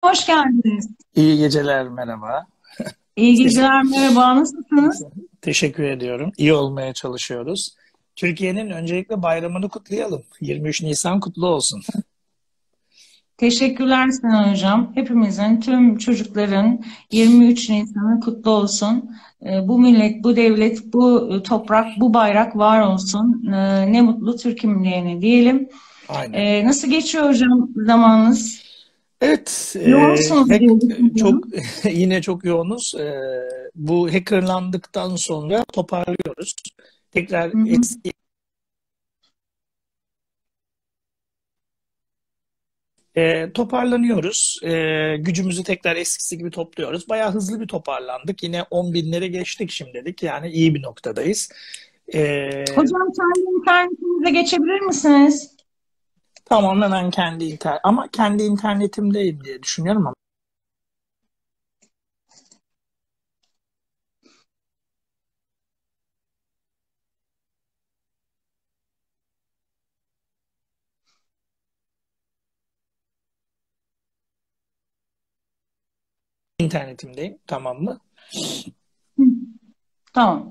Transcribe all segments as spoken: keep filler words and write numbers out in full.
hoş geldiniz. İyi geceler, merhaba. İyi Siz, geceler, merhaba. Nasılsınız? teşekkür ediyorum. İyi olmaya çalışıyoruz. Türkiye'nin öncelikle bayramını kutlayalım. yirmi üç Nisan kutlu olsun. Teşekkürler Sinan Hocam. Hepimizin, tüm çocukların yirmi üç Nisan'ı kutlu olsun. Ee, Bu millet, bu devlet, bu toprak, bu bayrak var olsun. Ee, Ne mutlu Türk'üm diyene diyelim. Aynen. Ee, Nasıl geçiyor hocam zamanınız? Evet, e, Yoğunsunuz hack, diye e, çok düşünüyorum. yine çok yoğunuz. E, bu hackerlandıktan sonra toparlıyoruz. Tekrar Hı hı. eski e, toparlanıyoruz. E, gücümüzü tekrar eskisi gibi topluyoruz. Bayağı hızlı bir toparlandık. Yine on binlere geçtik şimdilik. Yani iyi bir noktadayız. E, Hocam kendi internetinize geçebilir misiniz? Tamamen ben kendi internet ama kendi internetimdeyim diye düşünüyorum ama internetimdeyim, tamam mı? Hı. Tamam.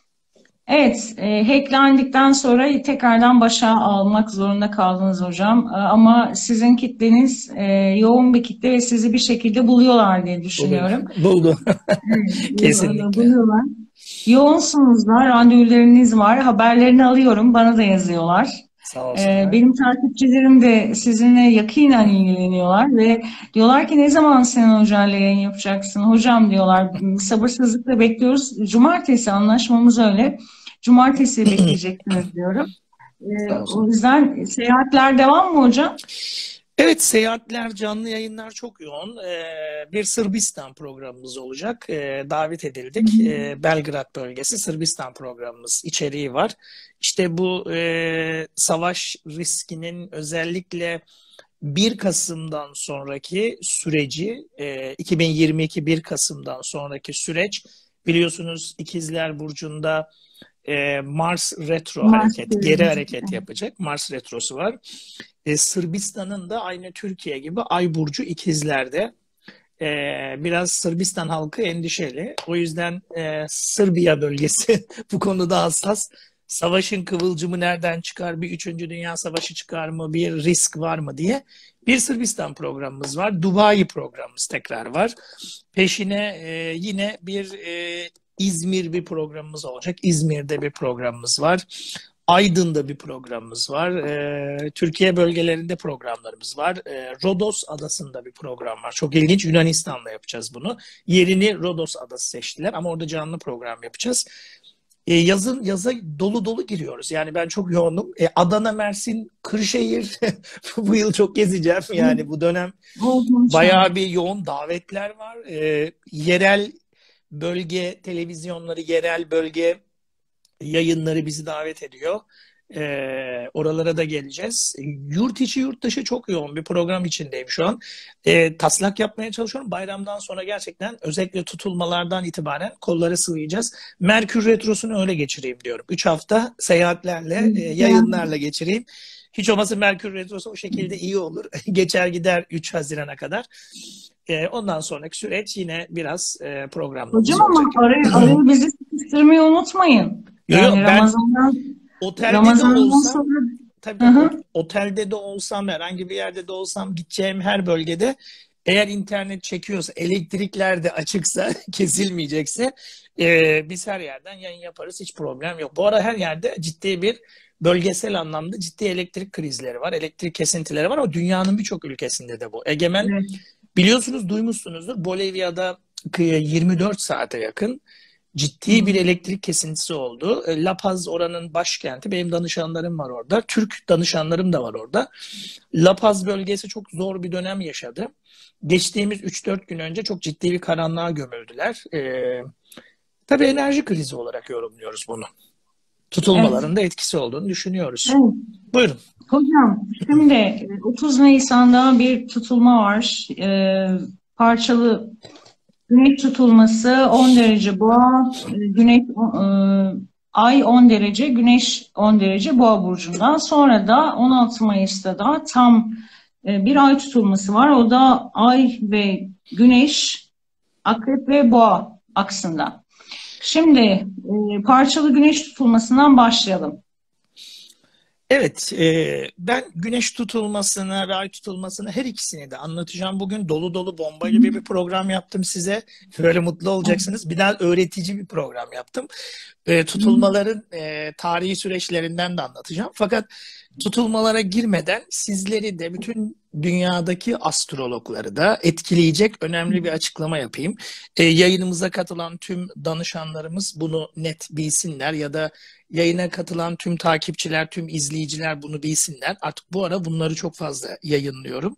Evet, e, hacklendikten sonra tekrardan başa almak zorunda kaldınız hocam. E, ama sizin kitleniz e, yoğun bir kitle ve sizi bir şekilde buluyorlar diye Buldu. düşünüyorum. Buldu. Evet, bulu- Kesinlikle. buluyorlar. Yoğunsunuz da, randevularınız var. Haberlerini alıyorum, bana da yazıyorlar. Sağ E, olsunlar. benim takipçilerim de sizinle yakinen ilgileniyorlar ve diyorlar ki ne zaman Sinan Hoca'yla yayın yapacaksın? Hocam diyorlar, sabırsızlıkla bekliyoruz. Cumartesi anlaşmamız öyle. Cumartesi bekleyeceksiniz diyorum. Ee, Sağ o olsun. yüzden seyahatler devam mı hocam? Evet, seyahatler, canlı yayınlar çok yoğun. Ee, bir Sırbistan programımız olacak. Ee, davet Hı edildik. Ee, Belgrad bölgesi Sırbistan programımız içeriği var. İşte bu e, savaş riskinin özellikle bir Kasım'dan sonraki süreci, e, iki bin yirmi iki bir Kasım'dan sonraki süreç, biliyorsunuz İkizler Burcu'nda e, Mars retro Mars hareket, geri dönemi. hareket yapacak. Mars retrosu var. E, Sırbistan'ın da aynı Türkiye gibi Ay burcu ikizlerde. E, Biraz Sırbistan halkı endişeli. O yüzden e, Sırbiya bölgesi bu konuda hassas. Savaşın kıvılcımı nereden çıkar? Bir üçüncü Dünya Savaşı çıkar mı? Bir risk var mı diye. Bir Sırbistan programımız var. Dubai programımız tekrar var. Peşine e, yine bir e, İzmir bir programımız olacak. İzmir'de bir programımız var. Aydın'da bir programımız var. Ee, Türkiye bölgelerinde programlarımız var. Ee, Rodos Adası'nda bir program var. Çok ilginç. Yunanistan'da yapacağız bunu. Yerini Rodos Adası seçtiler ama orada canlı program yapacağız. Ee, yazın yaza dolu dolu giriyoruz. Yani ben çok yoğunum. Ee, Adana, Mersin, Kırşehir bu yıl çok gezeceğim. Yani bu dönem Oldu hocam. bayağı bir yoğun davetler var. Ee, yerel bölge televizyonları, yerel bölge yayınları bizi davet ediyor. Ee, oralara da geleceğiz. Yurt içi yurt dışı çok yoğun bir program içindeyim şu an. Ee, taslak yapmaya çalışıyorum. Bayramdan sonra gerçekten özellikle tutulmalardan itibaren kolları sıvayacağız. Merkür Retrosu'nu öyle geçireyim diyorum. Üç hafta seyahatlerle, e, yayınlarla geçireyim. Hiç olmazsa Merkür Retrosu o şekilde iyi olur. Geçer gider üç Haziran'a kadar. Ee, ondan sonraki süreç yine biraz e, Hocam programlarımız olacak. ama araya, araya bizi sıkıştırmayı unutmayın. Yo, yo, Yani ben Ramazan'dan otelde de Ramazan'dan olsam, sonra tabii hı tabii hı. ot- otelde de olsam, herhangi bir yerde de olsam, gideceğim her bölgede eğer internet çekiyorsa, elektrikler de açıksa, kesilmeyecekse e, biz her yerden yayın yaparız. Hiç problem yok. Bu ara her yerde ciddi bir bölgesel anlamda ciddi elektrik krizleri var. Elektrik kesintileri var ama dünyanın birçok ülkesinde de bu. Egemen, Evet. biliyorsunuz, duymuşsunuzdur. Bolivya'da yirmi dört saate yakın Hı ciddi bir hı. elektrik kesintisi oldu. E, La Paz oranın başkenti. Benim danışanlarım var orada. Türk danışanlarım da var orada. La Paz bölgesi çok zor bir dönem yaşadı. Geçtiğimiz üç dört gün önce çok ciddi bir karanlığa gömüldüler. E, tabii enerji krizi olarak yorumluyoruz bunu. Evet. Tutulmaların da etkisi olduğunu düşünüyoruz. Evet. Buyurun. Hocam şimdi e, otuz Nisan'da bir tutulma var. Ee, parçalı güneş tutulması on derece boğa, e, güneş e, ay on derece, güneş on derece boğa burcundan. Sonra da on altı Mayıs'ta da tam e, bir ay tutulması var. O da Ay ve Güneş, Akrep ve Boğa aksında. Şimdi e, parçalı güneş tutulmasından başlayalım. Evet, e, ben güneş tutulmasını ve ay tutulmasını her ikisini de anlatacağım. Bugün dolu dolu bomba gibi bir program yaptım size. Böyle mutlu olacaksınız. Bir daha öğretici bir program yaptım. E, tutulmaların e, tarihi süreçlerinden de anlatacağım. Fakat tutulmalara girmeden sizleri de bütün dünyadaki astrologları da etkileyecek önemli bir açıklama yapayım. E, yayınımıza katılan tüm danışanlarımız bunu net bilsinler ya da yayına katılan tüm takipçiler, tüm izleyiciler bunu bilsinler. Artık bu ara bunları çok fazla yayınlıyorum.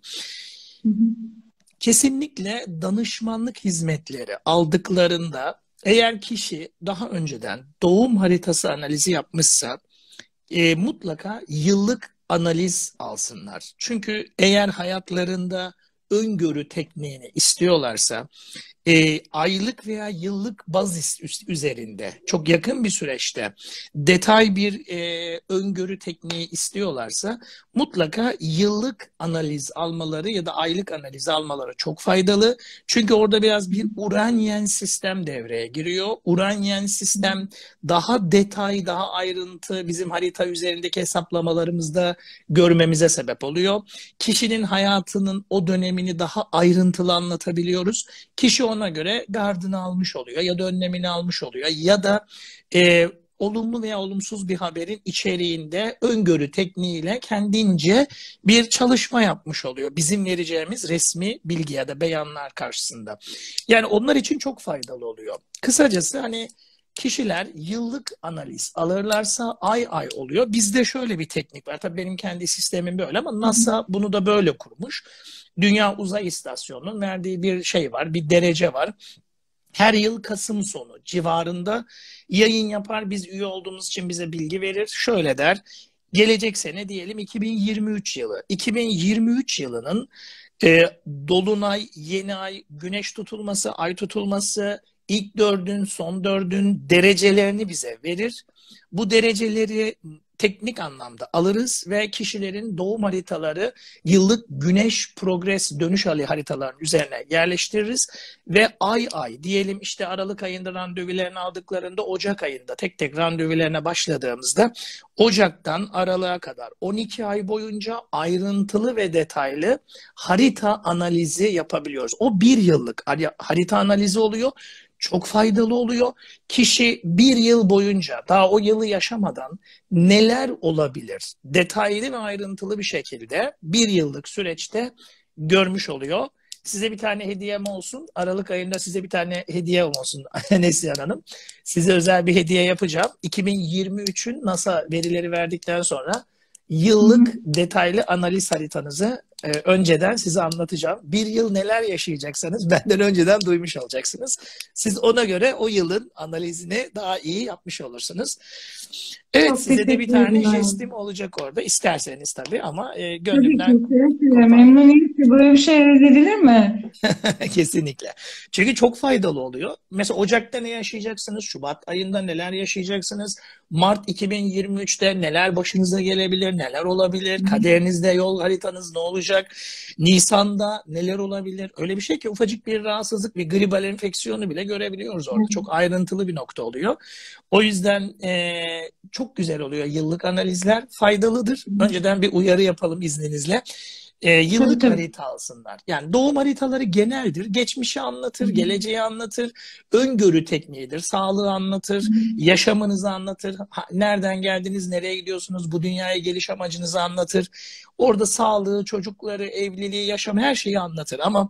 Kesinlikle danışmanlık hizmetleri aldıklarında eğer kişi daha önceden doğum haritası analizi yapmışsa e, mutlaka yıllık analiz alsınlar. Çünkü eğer hayatlarında öngörü tekniğini istiyorlarsa e, aylık veya yıllık baz üzerinde çok yakın bir süreçte detay bir e, öngörü tekniği istiyorlarsa mutlaka yıllık analiz almaları ya da aylık analiz almaları çok faydalı. Çünkü orada biraz bir Uranyen sistem devreye giriyor. Uranyen sistem daha detay, daha ayrıntı bizim harita üzerindeki hesaplamalarımızda görmemize sebep oluyor. Kişinin hayatının o dönemini daha ayrıntılı anlatabiliyoruz. Kişi ona göre gardını almış oluyor ya da önlemini almış oluyor ya da e, olumlu veya olumsuz bir haberin içeriğinde öngörü tekniğiyle kendince bir çalışma yapmış oluyor. Bizim vereceğimiz resmi bilgi ya da beyanlar karşısında. Yani onlar için çok faydalı oluyor. Kısacası hani kişiler yıllık analiz alırlarsa ay ay oluyor. Bizde şöyle bir teknik var. Tabii benim kendi sistemim böyle ama NASA bunu da böyle kurmuş. Dünya Uzay İstasyonu'nun verdiği bir şey var, bir derece var. Her yıl Kasım sonu civarında yayın yapar. Biz üye olduğumuz için bize bilgi verir. Şöyle der, gelecek sene diyelim iki bin yirmi üç yılı. iki bin yirmi üç yılının e, Dolunay, yeni ay, güneş tutulması, ay tutulması, ilk dördün, son dördün derecelerini bize verir. Bu dereceleri teknik anlamda alırız ve kişilerin doğum haritaları yıllık güneş progres dönüş haritalarının üzerine yerleştiririz ve ay ay diyelim işte Aralık ayında randevularını aldıklarında Ocak ayında tek tek randevularına başladığımızda Ocak'tan Aralık'a kadar on iki ay boyunca ayrıntılı ve detaylı harita analizi yapabiliyoruz. O bir yıllık harita analizi oluyor. Çok faydalı oluyor. Kişi bir yıl boyunca daha o yılı yaşamadan neler olabilir? Detaylı ve ayrıntılı bir şekilde bir yıllık süreçte görmüş oluyor. Size bir tane hediyem olsun. Aralık ayında size bir tane hediyem olsun Neslihan Hanım. Size özel bir hediye yapacağım. iki bin yirmi üçün NASA verileri verdikten sonra yıllık detaylı analiz haritanızı e, önceden size anlatacağım. Bir yıl neler yaşayacaksanız benden önceden duymuş olacaksınız. Siz ona göre o yılın analizini daha iyi yapmış olursunuz. Evet, Çok size de bir teşekkür tane ederim. jestim olacak orada. İsterseniz tabii ama e, Tabii ki, gönlümden seve seve. kopar. Memnuniyetle. Böyle bir şey reddedilir mi? Kesinlikle. Çünkü çok faydalı oluyor. Mesela Ocak'ta ne yaşayacaksınız? Şubat ayında neler yaşayacaksınız? Mart iki bin yirmi üçte neler başınıza gelebilir? Neler olabilir? Kaderinizde yol haritanız ne olacak? Nisan'da neler olabilir? Öyle bir şey ki ufacık bir rahatsızlık, bir gribal enfeksiyonu bile görebiliyoruz orada. Çok ayrıntılı bir nokta oluyor. O yüzden e, çok güzel oluyor yıllık analizler. Faydalıdır. Önceden bir uyarı yapalım izninizle. E, yıllık Tabii, tabii. harita alsınlar. Yani doğum haritaları geneldir. Geçmişi anlatır, geleceği anlatır. Öngörü tekniğidir. Sağlığı anlatır, yaşamınızı anlatır. Ha, nereden geldiniz, nereye gidiyorsunuz, bu dünyaya geliş amacınızı anlatır. Orada sağlığı, çocukları, evliliği, yaşam her şeyi anlatır. Ama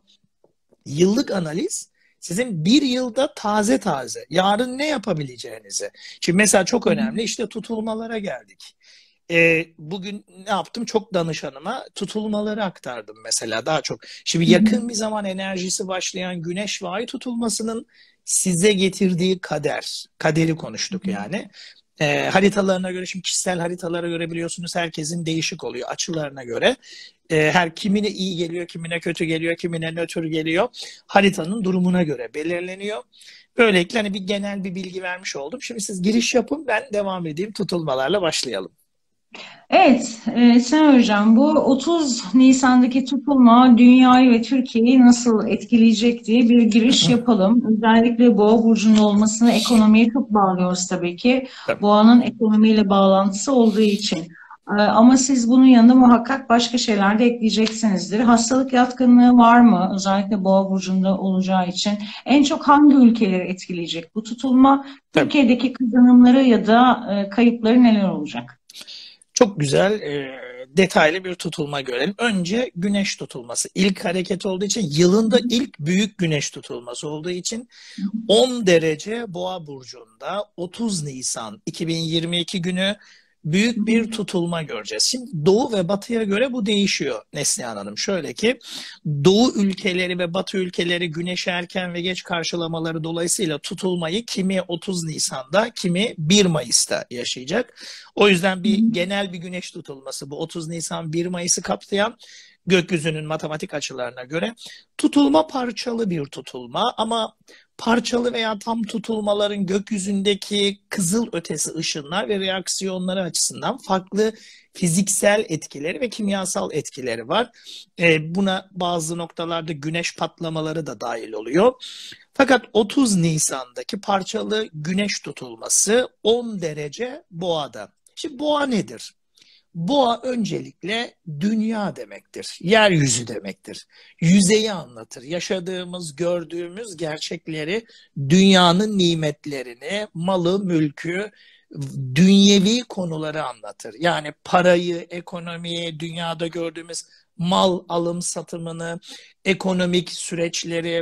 yıllık analiz sizin bir yılda taze taze, yarın ne yapabileceğinizi. Şimdi mesela çok önemli işte tutulmalara geldik. E, bugün ne yaptım? Çok danışanıma tutulmaları aktardım mesela daha çok. Şimdi yakın bir zaman enerjisi başlayan güneş ve ay tutulmasının size getirdiği kader. Kaderi konuştuk yani. E, haritalarına göre, şimdi kişisel haritalara göre biliyorsunuz herkesin değişik oluyor açılarına göre. E, her kimine iyi geliyor, kimine kötü geliyor, kimine nötr geliyor. Haritanın durumuna göre belirleniyor. Böylelikle hani bir genel bir bilgi vermiş oldum. Şimdi siz giriş yapın, ben devam edeyim, tutulmalarla başlayalım. Evet, e, Sen Hocam, bu otuz Nisan'daki tutulma dünyayı ve Türkiye'yi nasıl etkileyecek diye bir giriş yapalım. Özellikle Boğa burcunda olmasını ekonomiye çok bağlıyoruz tabii ki. Tabii. Boğanın ekonomiyle bağlantısı olduğu için. E, Ama siz bunun yanında muhakkak başka şeyler de ekleyeceksinizdir. Hastalık yatkınlığı var mı? Özellikle Boğa burcunda olacağı için. En çok hangi ülkeleri etkileyecek bu tutulma? Tabii. Türkiye'deki kazanımları ya da e, kayıpları neler olacak? Çok güzel, e, detaylı bir tutulma görelim. Önce güneş tutulması. İlk hareket olduğu için, yılında ilk büyük güneş tutulması olduğu için on derece Boğa burcunda otuz Nisan iki bin yirmi iki günü büyük bir tutulma göreceğiz. Şimdi Doğu ve Batı'ya göre bu değişiyor Neslihan Hanım. Şöyle ki, Doğu ülkeleri ve Batı ülkeleri güneşi erken ve geç karşılamaları dolayısıyla tutulmayı kimi otuz Nisan'da, kimi bir Mayıs'ta yaşayacak. O yüzden bir genel bir güneş tutulması, bu otuz Nisan bir Mayıs'ı kapsayan, gökyüzünün matematik açılarına göre tutulma parçalı bir tutulma, ama parçalı veya tam tutulmaların gökyüzündeki kızıl ötesi ışınlar ve reaksiyonları açısından farklı fiziksel etkileri ve kimyasal etkileri var. E, buna bazı noktalarda güneş patlamaları da dahil oluyor. Fakat otuz Nisan'daki parçalı güneş tutulması on derece Boğa'da. Şimdi Boğa nedir? Boğa öncelikle dünya demektir, yeryüzü demektir. Yüzeyi anlatır. Yaşadığımız, gördüğümüz gerçekleri, dünyanın nimetlerini, malı, mülkü, dünyevi konuları anlatır. Yani parayı, ekonomiyi, dünyada gördüğümüz mal alım satımını, ekonomik süreçleri,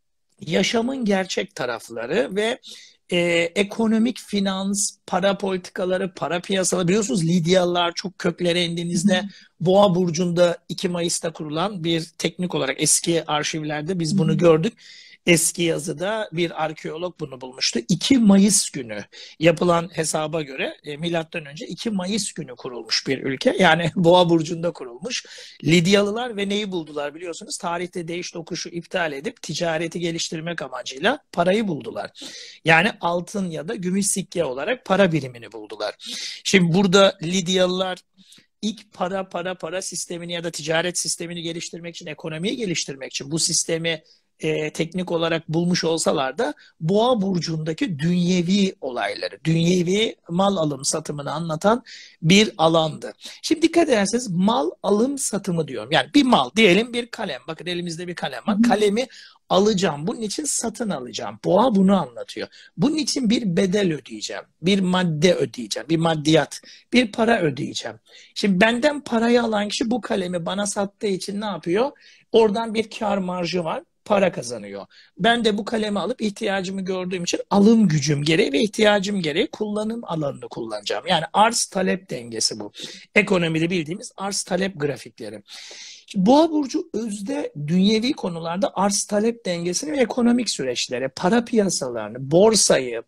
yaşamın gerçek tarafları ve e, ekonomik, finans, para politikaları, para piyasaları. Biliyorsunuz, Lidyalılar, çok köklere indiğinizde, Boğa burcunda iki Mayıs'ta kurulan bir, teknik olarak eski arşivlerde biz bunu gördük. Eski yazıda bir arkeolog bunu bulmuştu. iki Mayıs günü yapılan hesaba göre e, milattan önce iki Mayıs günü kurulmuş bir ülke. Yani Boğa burcunda kurulmuş. Lidyalılar ve neyi buldular biliyorsunuz? Tarihte değiş tokuşu iptal edip ticareti geliştirmek amacıyla parayı buldular. Yani altın ya da gümüş sikke olarak para birimini buldular. Şimdi burada Lidyalılar ilk para para para sistemini ya da ticaret sistemini geliştirmek için, ekonomiyi geliştirmek için bu sistemi e, teknik olarak bulmuş olsalar da, Boğa burcundaki dünyevi olayları, dünyevi mal alım satımını anlatan bir alandı. Şimdi dikkat ederseniz, mal alım satımı diyorum. Yani bir mal, diyelim bir kalem. Bakın, elimizde bir kalem var. Kalemi alacağım. Bunun için satın alacağım. Boğa bunu anlatıyor. Bunun için bir bedel ödeyeceğim. Bir madde ödeyeceğim. Bir maddiyat. Bir para ödeyeceğim. Şimdi benden parayı alan kişi bu kalemi bana sattığı için ne yapıyor? Oradan bir kar marjı var. Para kazanıyor. Ben de bu kalemi alıp ihtiyacımı gördüğüm için, alım gücüm gereği ve ihtiyacım gereği kullanım alanını kullanacağım. Yani arz talep dengesi bu. Ekonomide bildiğimiz arz talep grafikleri. Şimdi Boğa burcu özde dünyevi konularda arz talep dengesini ve ekonomik süreçleri, para piyasalarını, borsayı,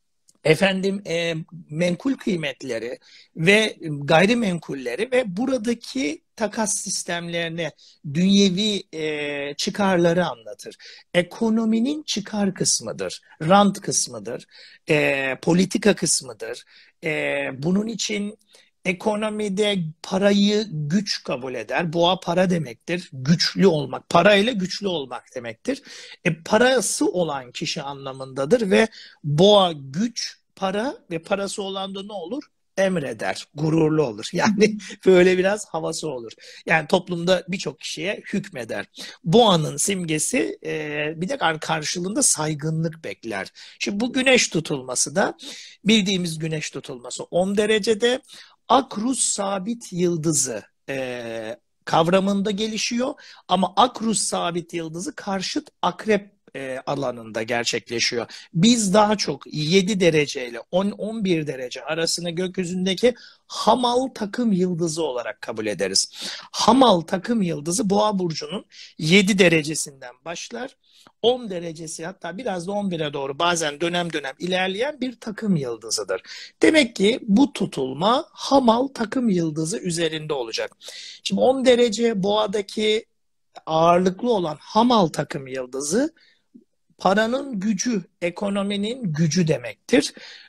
efendim e, menkul kıymetleri ve gayrimenkulleri ve buradaki takas sistemlerini, dünyevi e, çıkarları anlatır. Ekonominin çıkar kısmıdır, rant kısmıdır, e, politika kısmıdır. E, bunun için ekonomide parayı güç kabul eder. Boğa para demektir. Güçlü olmak. Parayla güçlü olmak demektir. E, parası olan kişi anlamındadır ve boğa güç, para ve parası olan da ne olur? Emreder, gururlu olur. Yani böyle biraz havası olur. Yani toplumda birçok kişiye hükmeder. Boğanın simgesi e, bir de karşılığında saygınlık bekler. Şimdi bu güneş tutulması da, bildiğimiz güneş tutulması on derecede, Akrus sabit yıldızı e, kavramında gelişiyor, ama Akrus sabit yıldızı karşıt akrep e, alanında gerçekleşiyor. Biz daha çok yedi derece ile on on bir derece arasını gökyüzündeki Hamal takım yıldızı olarak kabul ederiz. Hamal takım yıldızı Boğa burcunun yedi derecesinden başlar. on derecesi, hatta biraz da on bire doğru bazen dönem dönem ilerleyen bir takım yıldızıdır. Demek ki bu tutulma Hamal takım yıldızı üzerinde olacak. Şimdi on derece Boğa'daki ağırlıklı olan Hamal takım yıldızı, paranın gücü, ekonominin gücü demektir.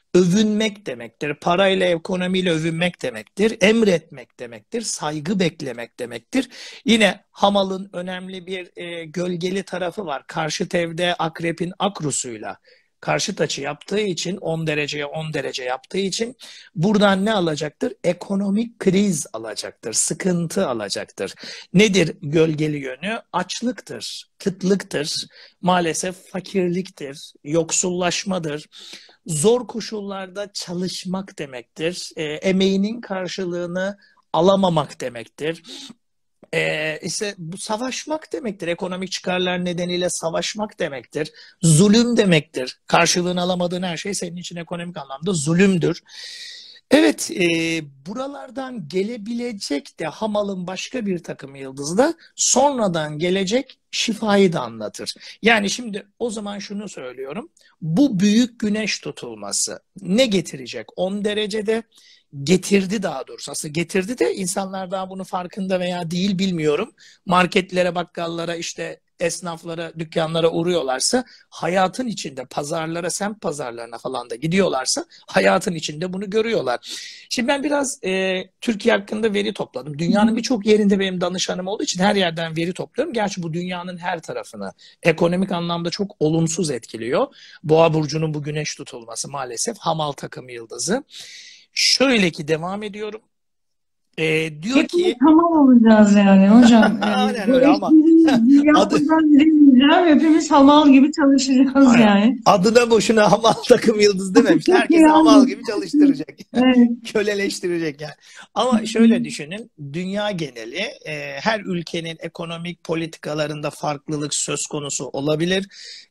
övünmek demektir. Parayla, ekonomiyle övünmek demektir. Emretmek demektir. Saygı beklemek demektir. Yine hamalın önemli bir e, gölgeli tarafı var. Karşıt evde akrepin akrusuyla karşıt açı yaptığı için, on dereceye on derece yaptığı için buradan ne alacaktır? Ekonomik kriz alacaktır, sıkıntı alacaktır. Nedir gölgeli yönü? Açlıktır, kıtlıktır, maalesef fakirliktir, yoksullaşmadır. Zor koşullarda çalışmak demektir. E, emeğinin karşılığını alamamak demektir. Ee, ise bu savaşmak demektir. Ekonomik çıkarlar nedeniyle savaşmak demektir. Zulüm demektir. Karşılığını alamadığın her şey senin için ekonomik anlamda zulümdür. Evet, e, buralardan gelebilecek de hamalın başka bir takım yıldızı da sonradan gelecek şifayı da anlatır. Yani şimdi o zaman şunu söylüyorum. Bu büyük güneş tutulması ne getirecek? on derecede getirdi daha doğrusu. Aslında getirdi de insanlar daha bunun farkında veya değil bilmiyorum. Marketlere, bakkallara, işte esnaflara, dükkanlara uğruyorlarsa, hayatın içinde pazarlara, semt pazarlarına falan da gidiyorlarsa hayatın içinde bunu görüyorlar. Şimdi ben biraz e, Türkiye hakkında veri topladım. Dünyanın birçok yerinde benim danışanım olduğu için her yerden veri topluyorum. Gerçi bu dünyanın her tarafını ekonomik anlamda çok olumsuz etkiliyor. Boğa burcunun bu güneş tutulması maalesef hamal takım yıldızı. Şöyle ki devam ediyorum. Ee, diyor Hepimiz ki tamam olacağız yani hocam. aynen Bu öyle ama adı, yapmadan bilemeyeceğim. Hepimiz hamal gibi çalışacağız aynen. yani. Adına boşuna hamal takım yıldız dememiş. Herkesi Yani. hamal gibi çalıştıracak. Evet. Köleleştirecek yani. Ama şöyle düşünün. Dünya geneli e, her ülkenin ekonomik politikalarında farklılık söz konusu olabilir.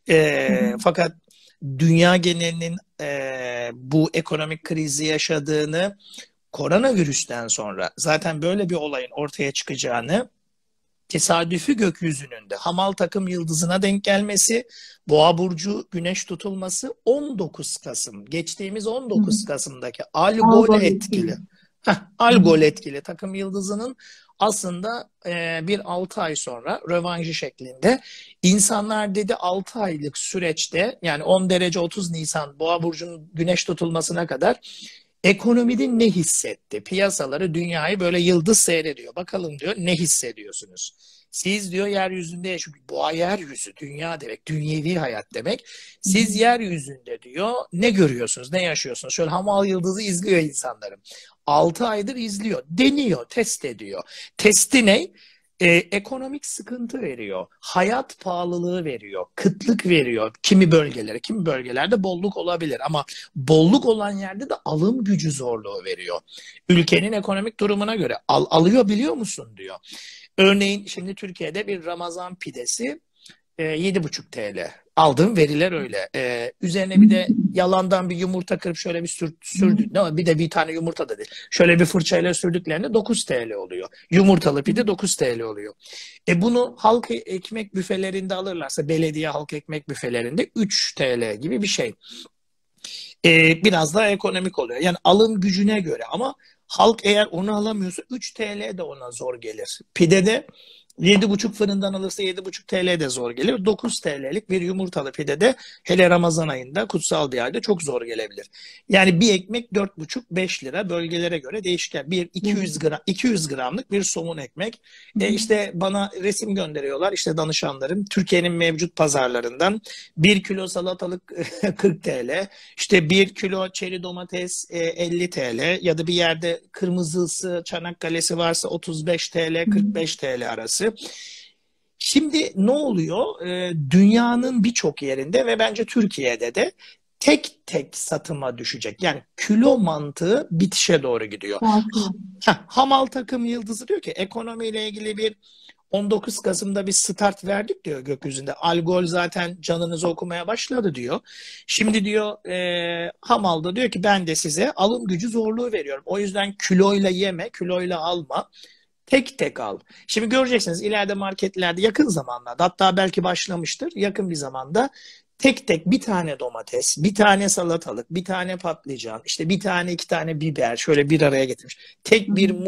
E, fakat dünya genelinin e, bu ekonomik krizi yaşadığını, koronavirüsten sonra zaten böyle bir olayın ortaya çıkacağını, tesadüfi gökyüzünün de hamal takım yıldızına denk gelmesi, Boğa burcu güneş tutulması on dokuz Kasım, geçtiğimiz on dokuz Kasım'daki Algol etkili. Heh, Algol etkili takım yıldızının aslında e, bir altı ay sonra rövanşı şeklinde insanlar dedi altı aylık süreçte, yani on derece otuz Nisan Boğa burcunun güneş tutulmasına kadar ekonomide ne hissetti? Piyasaları, dünyayı böyle yıldız seyrediyor. Bakalım diyor, ne hissediyorsunuz? Siz diyor yeryüzünde yaşıyor. Boğa yeryüzü, dünya demek, dünyevi hayat demek. Siz yeryüzünde diyor ne görüyorsunuz, ne yaşıyorsunuz? Şöyle hamal yıldızı izliyor insanlarım. altı aydır izliyor, deniyor, test ediyor. Testi ne? Ee, ekonomik sıkıntı veriyor, hayat pahalılığı veriyor, kıtlık veriyor kimi bölgelere, kimi bölgelerde bolluk olabilir ama bolluk olan yerde de alım gücü zorluğu veriyor. Ülkenin ekonomik durumuna göre al, alıyor biliyor musun diyor. Örneğin şimdi Türkiye'de bir Ramazan pidesi e, yedi buçuk TL. Aldığım veriler öyle. Ee, üzerine bir de yalandan bir yumurta kırıp şöyle bir sür, sürdük. Ne, bir de bir tane yumurta da değil. Şöyle bir fırçayla sürdüklerinde dokuz TL oluyor. Yumurtalı pide dokuz TL oluyor. E bunu halk ekmek büfelerinde alırlarsa, belediye halk ekmek büfelerinde üç TL gibi bir şey. Ee, biraz daha ekonomik oluyor. Yani alım gücüne göre ama halk eğer onu alamıyorsa üç TL de ona zor gelir. Pidede yedi buçuk fırından alırsa yedi buçuk TL de zor gelir. dokuz TL'lik bir yumurtalı pidede hele Ramazan ayında, kutsal bir ayda çok zor gelebilir. Yani bir ekmek dört buçuk beş lira, bölgelere göre değişken. Bir iki yüz gram, iki yüz gramlık bir somun ekmek. E işte bana resim gönderiyorlar işte danışanlarım. Türkiye'nin mevcut pazarlarından bir kilo salatalık kırk TL, işte bir kilo çeri domates elli TL ya da bir yerde kırmızısı Çanakkale'si varsa otuz beş TL kırk beş TL arası. Şimdi ne oluyor? Ee, dünyanın birçok yerinde ve bence Türkiye'de de tek tek satıma düşecek. Yani kilo mantığı bitişe doğru gidiyor. Heh, hamal takım yıldızı diyor ki ekonomiyle ilgili bir on dokuz Kasım'da bir start verdik diyor gökyüzünde. Algol zaten canınızı okumaya başladı diyor. Şimdi diyor e, hamalda diyor ki ben de size alım gücü zorluğu veriyorum. O yüzden kiloyla yeme, kiloyla alma. Tek tek al. Şimdi göreceksiniz ileride marketlerde yakın zamanlarda, hatta belki başlamıştır yakın bir zamanda, tek tek bir tane domates, bir tane salatalık, bir tane patlıcan, işte bir tane iki tane biber şöyle bir araya getirmiş. Tek bir muz,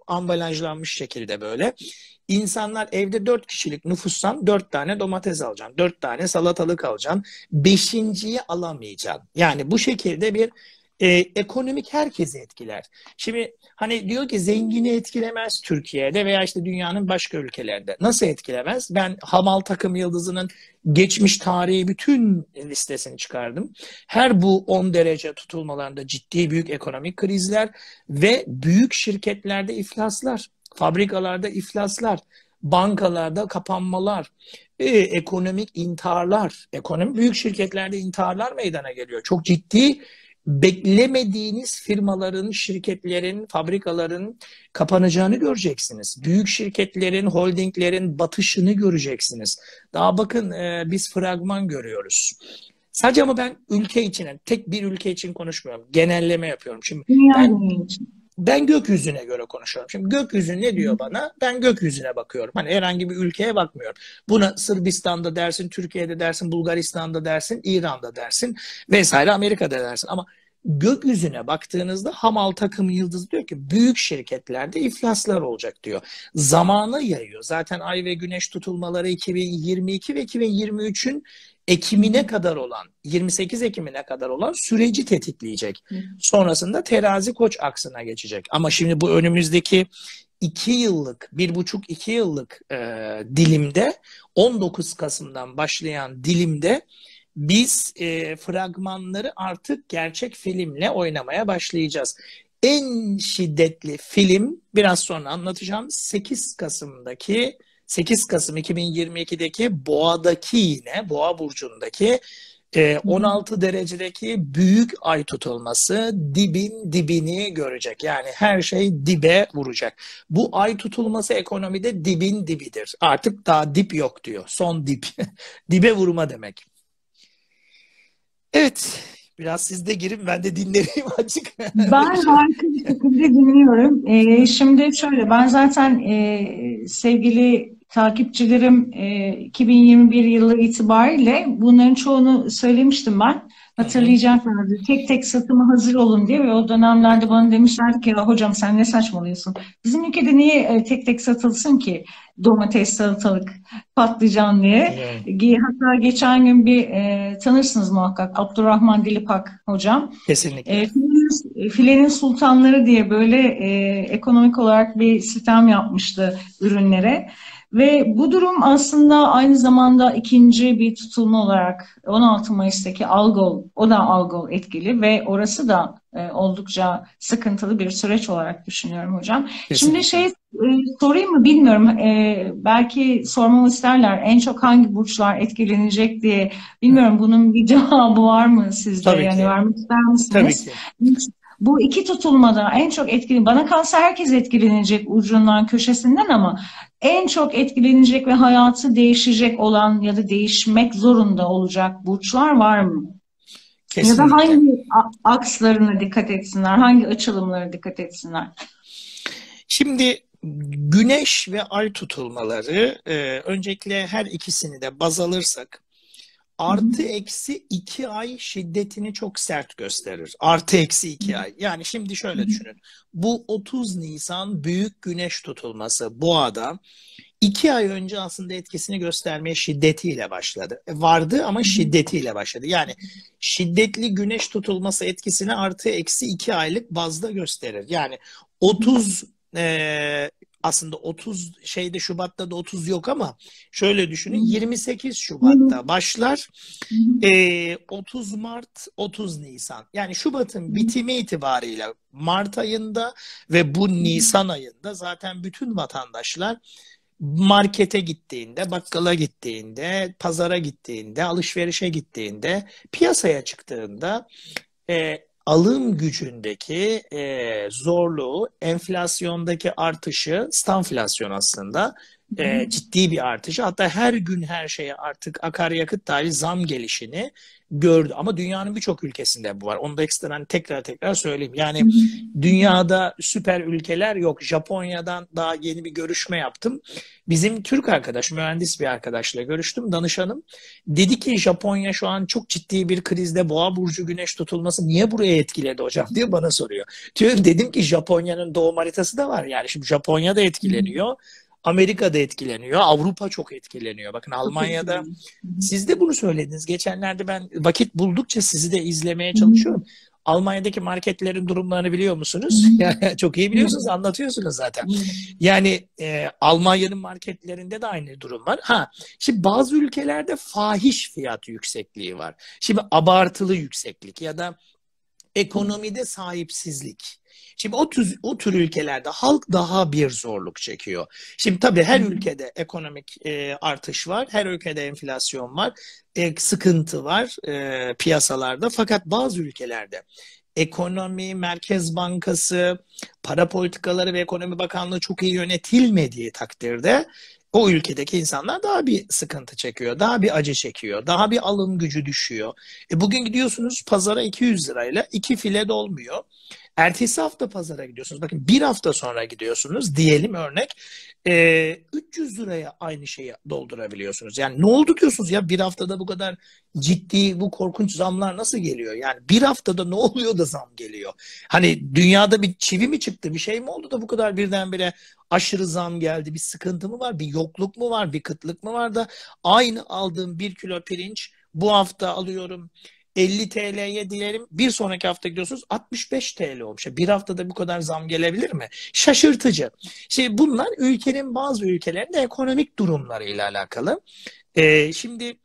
ambalajlanmış şekilde böyle. İnsanlar evde dört kişilik nüfussan dört tane domates alacaksın, dört tane salatalık alacaksın, beşinciyi alamayacaksın. Yani bu şekilde bir e, ekonomik herkesi etkiler. Şimdi hani diyor ki zengini etkilemez Türkiye'de veya işte dünyanın başka ülkelerinde. Nasıl etkilemez? Ben Hamal takım yıldızının geçmiş tarihi bütün listesini çıkardım. Her bu on derece tutulmalarında ciddi büyük ekonomik krizler ve büyük şirketlerde iflaslar, fabrikalarda iflaslar, bankalarda kapanmalar, e, ekonomik intiharlar, ekonomi büyük şirketlerde intiharlar meydana geliyor. Çok ciddi beklemediğiniz firmaların, şirketlerin, fabrikaların kapanacağını göreceksiniz. Büyük şirketlerin, holdinglerin batışını göreceksiniz. Daha bakın e, biz fragman görüyoruz. Sadece ama ben ülke içine, tek bir ülke için konuşmuyorum. Genelleme yapıyorum. Şimdi Dünya ben geneli için. ben gökyüzüne göre konuşuyorum. Şimdi gökyüzü ne diyor bana? Ben gökyüzüne bakıyorum. Hani herhangi bir ülkeye bakmıyorum. Buna Sırbistan'da dersin, Türkiye'de dersin, Bulgaristan'da dersin, İran'da dersin vesaire, Amerika'da dersin. Ama gökyüzüne baktığınızda Hamal takım yıldızı diyor ki büyük şirketlerde iflaslar olacak diyor. Zamana yayıyor. Zaten ay ve güneş tutulmaları iki bin yirmi iki ve iki bin yirmi üçün Ekim'ine kadar olan, yirmi sekiz Ekim'ine kadar olan süreci tetikleyecek. Sonrasında terazi koç aksına geçecek. Ama şimdi bu önümüzdeki iki yıllık, bir buçuk iki yıllık e, dilimde, on dokuz Kasım'dan başlayan dilimde biz e, fragmanları artık gerçek filmle oynamaya başlayacağız. En şiddetli film biraz sonra anlatacağım. sekiz Kasım'daki sekiz Kasım iki bin yirmi ikideki Boğa'daki, yine Boğa burcundaki e, on altı derecedeki büyük ay tutulması dibin dibini görecek. Yani her şey dibe vuracak. Bu ay tutulması ekonomide dibin dibidir. Artık daha dip yok diyor. Son dip. Dibe vurma demek. Evet. Biraz siz de girin, ben de dinleyeyim açık. Ben harika bir şekilde dinliyorum. Ee, şimdi şöyle, ben zaten e, sevgili takipçilerim e, iki bin yirmi bir yılı itibariyle bunların çoğunu söylemiştim ben. Hatırlayacaklardı. Tek tek satıma hazır olun diye ve o dönemlerde bana demişlerdi ki ya hocam sen ne saçmalıyorsun? Bizim ülkede niye e, tek tek satılsın ki domates, salatalık, patlıcan diye. Evet. Hatta geçen gün bir e, tanırsınız muhakkak Abdurrahman Dilipak hocam. Kesinlikle. E, filenin, filenin sultanları diye böyle e, ekonomik olarak bir sistem yapmıştı ürünlere. Ve bu durum aslında aynı zamanda ikinci bir tutulma olarak on altı Mayıs'taki Algol, o da Algol etkili ve orası da e, oldukça sıkıntılı bir süreç olarak düşünüyorum hocam. Kesinlikle. Şimdi şey e, sorayım mı bilmiyorum. E, belki sormamı isterler. En çok hangi burçlar etkilenecek diye. Bilmiyorum, bunun bir cevabı var mı sizde? Tabii Yani ki. vermek ister misiniz? Tabii ki. Bu iki tutulmada en çok etkili, bana kalsa herkes etkilenecek ucundan köşesinden, ama en çok etkilenecek ve hayatı değişecek olan ya da değişmek zorunda olacak burçlar var mı? Kesinlikle. Ya da hangi akslarına dikkat etsinler, hangi açılımlara dikkat etsinler? Şimdi güneş ve ay tutulmaları, e, öncelikle her ikisini de baz alırsak artı eksi iki ay şiddetini çok sert gösterir. Artı eksi iki ay. Yani şimdi şöyle düşünün. Bu otuz Nisan büyük güneş tutulması Boğa'da iki ay önce aslında etkisini göstermeye şiddetiyle başladı. Vardı ama şiddetiyle başladı. Yani şiddetli güneş tutulması etkisini artı eksi iki aylık bazda gösterir. Yani otuz e, aslında otuz şeyde Şubat'ta da otuz yok ama şöyle düşünün, yirmi sekiz Şubat'ta başlar, e, otuz Mart otuz Nisan, yani Şubat'ın bitimi itibariyle Mart ayında ve bu Nisan ayında zaten bütün vatandaşlar markete gittiğinde, bakkala gittiğinde, pazara gittiğinde, alışverişe gittiğinde, piyasaya çıktığında e, alım gücündeki e, zorluğu, enflasyondaki artışı, stagflasyon aslında e, ciddi bir artışı. Hatta her gün her şeye artık akaryakıt dahil zam gelişini gördü. Ama dünyanın birçok ülkesinde bu var. Onu da ekstradan tekrar tekrar söyleyeyim. Yani dünyada süper ülkeler yok. Japonya'dan daha yeni bir görüşme yaptım. Bizim Türk arkadaş, mühendis bir arkadaşla görüştüm, danışanım. Dedi ki Japonya şu an çok ciddi bir krizde. Boğa burcu güneş tutulması niye buraya etkiledi hocam diye bana soruyor. Diyorum, dedim ki Japonya'nın doğum haritası da var. Yani şimdi Japonya da etkileniyor. Amerika'da etkileniyor. Avrupa çok etkileniyor. Bakın Almanya'da siz de bunu söylediniz. Geçenlerde ben vakit buldukça sizi de izlemeye çalışıyorum. Almanya'daki marketlerin durumlarını biliyor musunuz? Yani çok iyi biliyorsunuz, anlatıyorsunuz zaten. Yani e, Almanya'nın marketlerinde de aynı durum var. Ha, şimdi bazı ülkelerde fahiş fiyat yüksekliği var. Şimdi abartılı yükseklik ya da ekonomide sahipsizlik. Şimdi o tür, o tür ülkelerde halk daha bir zorluk çekiyor. Şimdi tabii her ülkede ekonomik e, artış var, her ülkede enflasyon var, e, sıkıntı var e, piyasalarda. Fakat bazı ülkelerde ekonomi, Merkez Bankası, para politikaları ve Ekonomi Bakanlığı çok iyi yönetilmediği takdirde o ülkedeki insanlar daha bir sıkıntı çekiyor, daha bir acı çekiyor, daha bir alım gücü düşüyor. E bugün gidiyorsunuz pazara iki yüz lirayla iki file dolmuyor. Ertesi hafta pazara gidiyorsunuz. Bakın bir hafta sonra gidiyorsunuz diyelim, örnek e, üç yüz liraya aynı şeyi doldurabiliyorsunuz. Yani ne oldu diyorsunuz ya, bir haftada bu kadar ciddi, bu korkunç zamlar nasıl geliyor? Yani bir haftada ne oluyor da zam geliyor? Hani dünyada bir çivi mi çıktı, bir şey mi oldu da bu kadar birdenbire aşırı zam geldi? Bir sıkıntı mı var, bir yokluk mu var, bir kıtlık mı var da aynı aldığım bir kilo pirinç bu hafta alıyorum elli T L'ye diyelim, bir sonraki hafta gidiyorsunuz altmış beş T L olmuş. Bir haftada bu kadar zam gelebilir mi? Şaşırtıcı. Şimdi bunlar ülkenin, bazı ülkelerinde ekonomik durumlarıyla alakalı. Ee, şimdi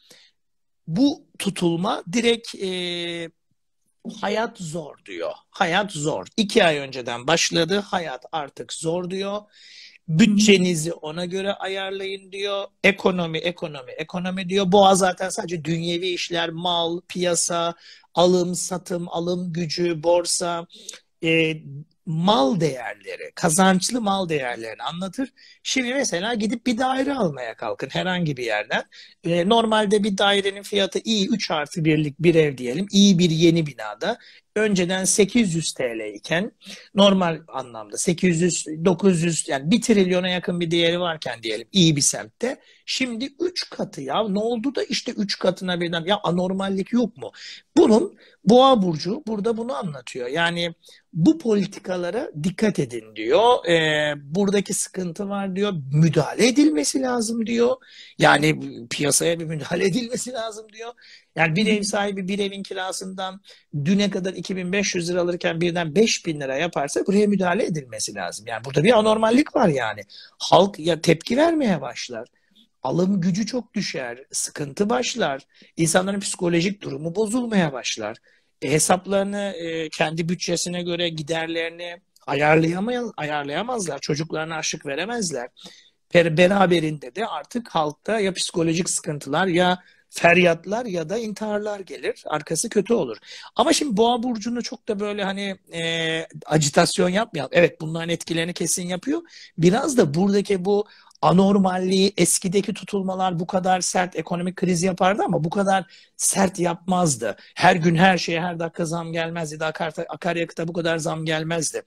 bu tutulma direkt e, hayat zor diyor. Hayat zor. İki ay önceden başladı. Hayat artık zor diyor. Bütçenizi ona göre ayarlayın diyor. Ekonomi, ekonomi, ekonomi diyor. Boğa zaten sadece dünyevi işler, mal, piyasa, alım, satım, alım gücü, borsa, e, mal değerleri, kazançlı mal değerlerini anlatır. Şimdi mesela gidip bir daire almaya kalkın herhangi bir yerden. E, normalde bir dairenin fiyatı iyi üç artı birlik bir ev diyelim, iyi bir yeni binada önceden sekiz yüz T L iken, normal anlamda sekiz yüz dokuz yüz, yani bir trilyona yakın bir değeri varken diyelim iyi bir semtte, şimdi üç katı. Ya ne oldu da işte üç katına birden, ya anormallik yok mu? Bunun Boğa burcu burada bunu anlatıyor. Yani bu politikalara dikkat edin diyor. Ee, buradaki sıkıntı var diyor. Müdahale edilmesi lazım diyor. Yani piyasaya bir müdahale edilmesi lazım diyor. Yani bir ev sahibi bir evin kirasından düne kadar iki bin beş yüz lira alırken birden beş bin lira yaparsa buraya müdahale edilmesi lazım. Yani burada bir anormallik var yani. Halk ya tepki vermeye başlar. Alım gücü çok düşer, sıkıntı başlar, insanların psikolojik durumu bozulmaya başlar. E, hesaplarını e, kendi bütçesine göre giderlerini ayarlayamay- ayarlayamazlar, çocuklarına harçlık veremezler. Per- Beraberinde de artık halkta ya psikolojik sıkıntılar, ya feryatlar, ya da intiharlar gelir. Arkası kötü olur. Ama şimdi Boğa burcunu çok da böyle hani e, ajitasyon yapmayalım. Evet, bunların etkilerini kesin yapıyor. Biraz da buradaki bu anormalliği, eskideki tutulmalar bu kadar sert ekonomik kriz yapardı ama bu kadar sert yapmazdı. Her gün her şeye her dakika zam gelmezdi. Akar, akaryakıta bu kadar zam gelmezdi.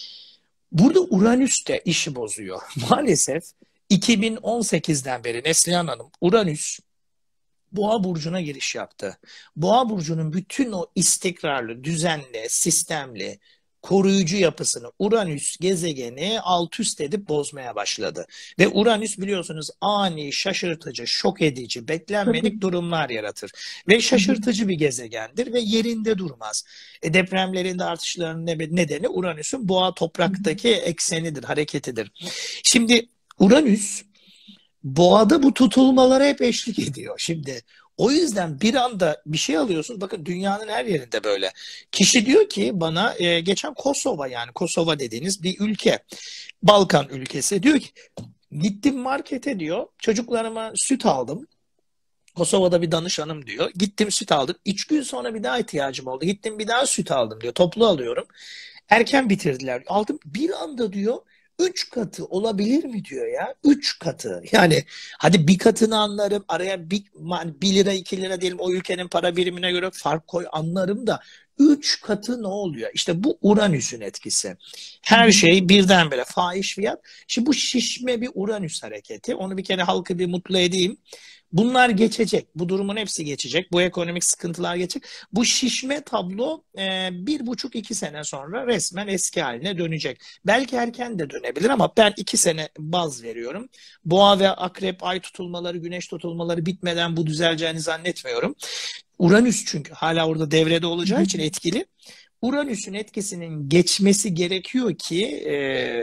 Burada Uranüs de işi bozuyor. Maalesef iki bin on sekizden beri Neslihan Hanım, Uranüs Boğa burcuna giriş yaptı. Boğa burcunun bütün o istikrarlı, düzenli, sistemli, koruyucu yapısını Uranüs gezegeni alt üst edip bozmaya başladı. Ve Uranüs biliyorsunuz ani, şaşırtıcı, şok edici, beklenmedik durumlar yaratır. Ve şaşırtıcı bir gezegendir ve yerinde durmaz. E, depremlerinde artışların nedeni Uranüs'ün Boğa topraktaki eksenidir, hareketidir. Şimdi Uranüs Boğada bu tutulmalara hep eşlik ediyor. Şimdi o yüzden bir anda bir şey alıyorsunuz. Bakın dünyanın her yerinde böyle. Kişi diyor ki bana e, geçen Kosova, yani Kosova dediğiniz bir ülke. Balkan ülkesi, diyor ki gittim markete diyor. Çocuklarıma süt aldım. Kosova'da bir danışanım diyor. Gittim süt aldım. Üç gün sonra bir daha ihtiyacım oldu. Gittim bir daha süt aldım diyor. Toplu alıyorum. Erken bitirdiler. Aldım bir anda diyor. Üç katı olabilir mi diyor ya. Üç katı. Yani hadi bir katını anlarım. Araya bir, bir lira iki lira diyelim o ülkenin para birimine göre fark koy anlarım da üç katı ne oluyor? İşte bu Uranüs'ün etkisi. Her şey birdenbire fahiş fiyat. Şimdi bu şişme bir Uranüs hareketi. Onu bir kere halkı bir mutlu edeyim. Bunlar geçecek. Bu durumun hepsi geçecek. Bu ekonomik sıkıntılar geçecek. Bu şişme tablo e, bir buçuk iki sene sonra resmen eski haline dönecek. Belki erken de dönebilir ama ben iki sene baz veriyorum. Boğa ve akrep ay tutulmaları, güneş tutulmaları bitmeden bu düzeleceğini zannetmiyorum. Uranüs çünkü hala orada devrede olacağı için etkili. Uranüs'ün etkisinin geçmesi gerekiyor ki e,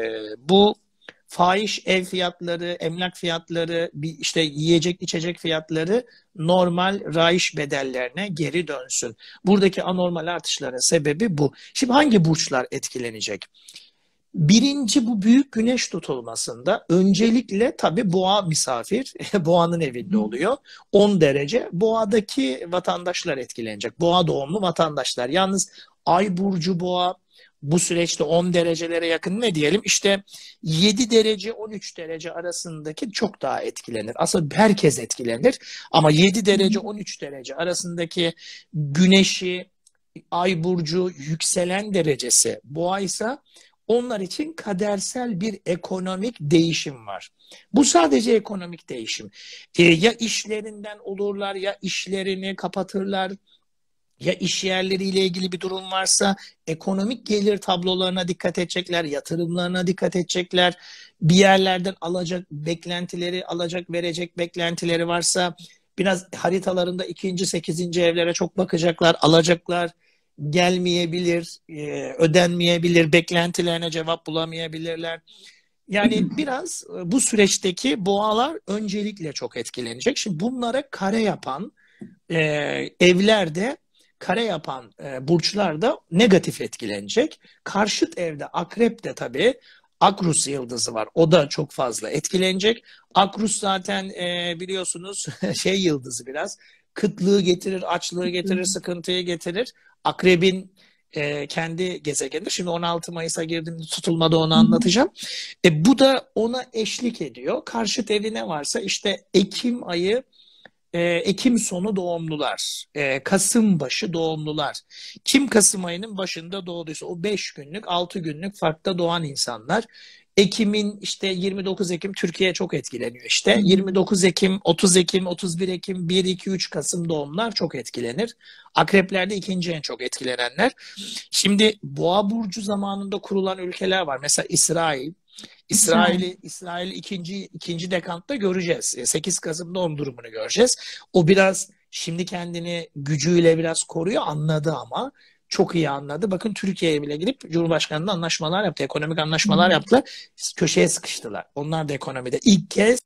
bu fahiş ev fiyatları, emlak fiyatları, bir işte yiyecek içecek fiyatları normal rayiç bedellerine geri dönsün. Buradaki anormal artışların sebebi bu. Şimdi hangi burçlar etkilenecek? Birinci bu büyük güneş tutulmasında öncelikle tabii boğa misafir, boğanın evinde oluyor. on derece boğadaki vatandaşlar etkilenecek. Boğa doğumlu vatandaşlar. Yalnız ay burcu boğa bu süreçte on derecelere yakın ne diyelim işte yedi derece on üç derece arasındaki çok daha etkilenir. Aslında herkes etkilenir ama yedi derece on üç derece arasındaki güneşi, ay burcu yükselen derecesi boğa ise onlar için kadersel bir ekonomik değişim var. Bu sadece ekonomik değişim. E, ya işlerinden olurlar ya işlerini kapatırlar. Ya iş yerleriyle ilgili bir durum varsa ekonomik gelir tablolarına dikkat edecekler, yatırımlarına dikkat edecekler. Bir yerlerden alacak beklentileri, alacak verecek beklentileri varsa biraz haritalarında ikinci, sekizinci evlere çok bakacaklar, alacaklar gelmeyebilir, ödenmeyebilir, beklentilerine cevap bulamayabilirler. Yani biraz bu süreçteki boğalar öncelikle çok etkilenecek. Şimdi bunlara kare yapan e, evlerde kare yapan e, burçlar da negatif etkilenecek. Karşıt evde akrep de tabii Akrus yıldızı var. O da çok fazla etkilenecek. Akrus zaten e, biliyorsunuz şey yıldızı biraz kıtlığı getirir, açlığı getirir, sıkıntıyı getirir. Akrebin e, kendi gezegenidir. Şimdi on altı Mayıs'a girdim tutulmada onu anlatacağım. E, bu da ona eşlik ediyor. Karşıt evi ne varsa işte Ekim ayı e, Ekim sonu doğumlular, e, Kasım başı doğumlular. Kim Kasım ayının başında doğduysa o beş günlük, altı günlük farkta doğan insanlar. Ekim'in işte yirmi dokuz Ekim Türkiye çok etkileniyor işte. yirmi dokuz Ekim, otuz Ekim, otuz bir Ekim, bir, iki, üç Kasım doğumlar çok etkilenir. Akreplerde ikinci en çok etkilenenler. Şimdi Boğa burcu zamanında kurulan ülkeler var. Mesela İsrail. İsrail'i İsrail ikinci ikinci dekantta göreceğiz. sekiz Kasım doğum durumunu göreceğiz. O biraz şimdi kendini gücüyle biraz koruyor, anladı ama çok iyi anladı. Bakın Türkiye'ye bile gidip Cumhurbaşkanı'nda anlaşmalar yaptı. Ekonomik anlaşmalar yaptılar. Köşeye sıkıştılar. Onlar da ekonomide ilk kez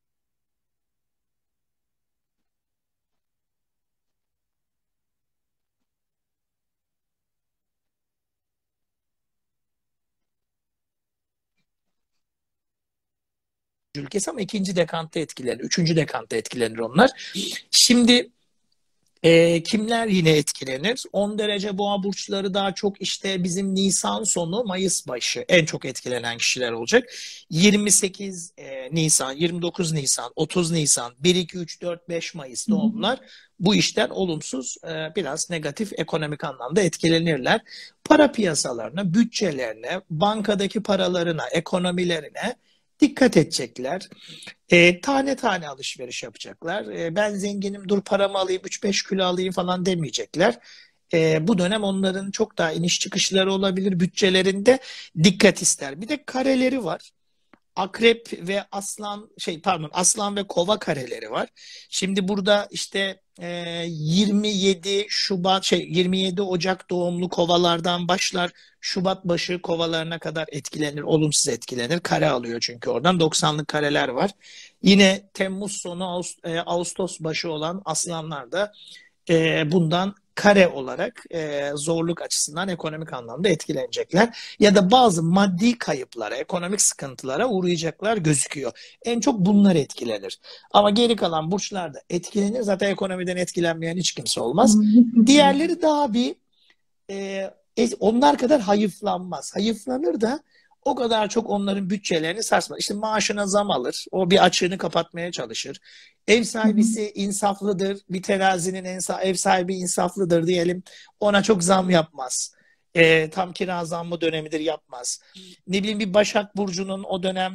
ülkesi ama ikinci dekantta etkilenir. Üçüncü dekantta etkilenir onlar. Şimdi E, kimler yine etkilenir? on derece boğa burçları daha çok işte bizim Nisan sonu Mayıs başı en çok etkilenen kişiler olacak. yirmi sekiz e, Nisan, yirmi dokuz Nisan, otuz Nisan, bir, iki, üç, dört, beş Mayıs doğumlular bu işten olumsuz e, biraz negatif ekonomik anlamda etkilenirler. Para piyasalarına, bütçelerine, bankadaki paralarına, ekonomilerine dikkat edecekler. E, tane tane alışveriş yapacaklar. E, ben zenginim dur paramı alayım üç beş kilo alayım falan demeyecekler. E, bu dönem onların çok daha iniş çıkışları olabilir. Bütçelerinde dikkat ister. Bir de kareleri var. Akrep ve aslan şey pardon aslan ve kova kareleri var. Şimdi burada işte e, yirmi yedi Şubat şey yirmi yedi Ocak doğumlu kovalardan başlar. Şubat başı kovalarına kadar etkilenir, olumsuz etkilenir. Kare alıyor çünkü oradan doksanlık kareler var. Yine Temmuz sonu Ağustos, e, Ağustos başı olan aslanlar da e, bundan kare olarak e, zorluk açısından ekonomik anlamda etkilenecekler. Ya da bazı maddi kayıplara, ekonomik sıkıntılara uğrayacaklar gözüküyor. En çok bunlar etkilenir. Ama geri kalan burçlar da etkilenir. Zaten ekonomiden etkilenmeyen hiç kimse olmaz. Diğerleri daha bir e, onlar kadar hayıflanmaz. Hayıflanır da o kadar çok onların bütçelerini sarsmaz. İşte maaşına zam alır. O bir açığını kapatmaya çalışır. Ev sahibisi insaflıdır. Bir terazinin ev sahibi insaflıdır diyelim. Ona çok zam yapmaz. E, tam kira zammı dönemidir, yapmaz. Ne bileyim, bir Başak Burcu'nun o dönem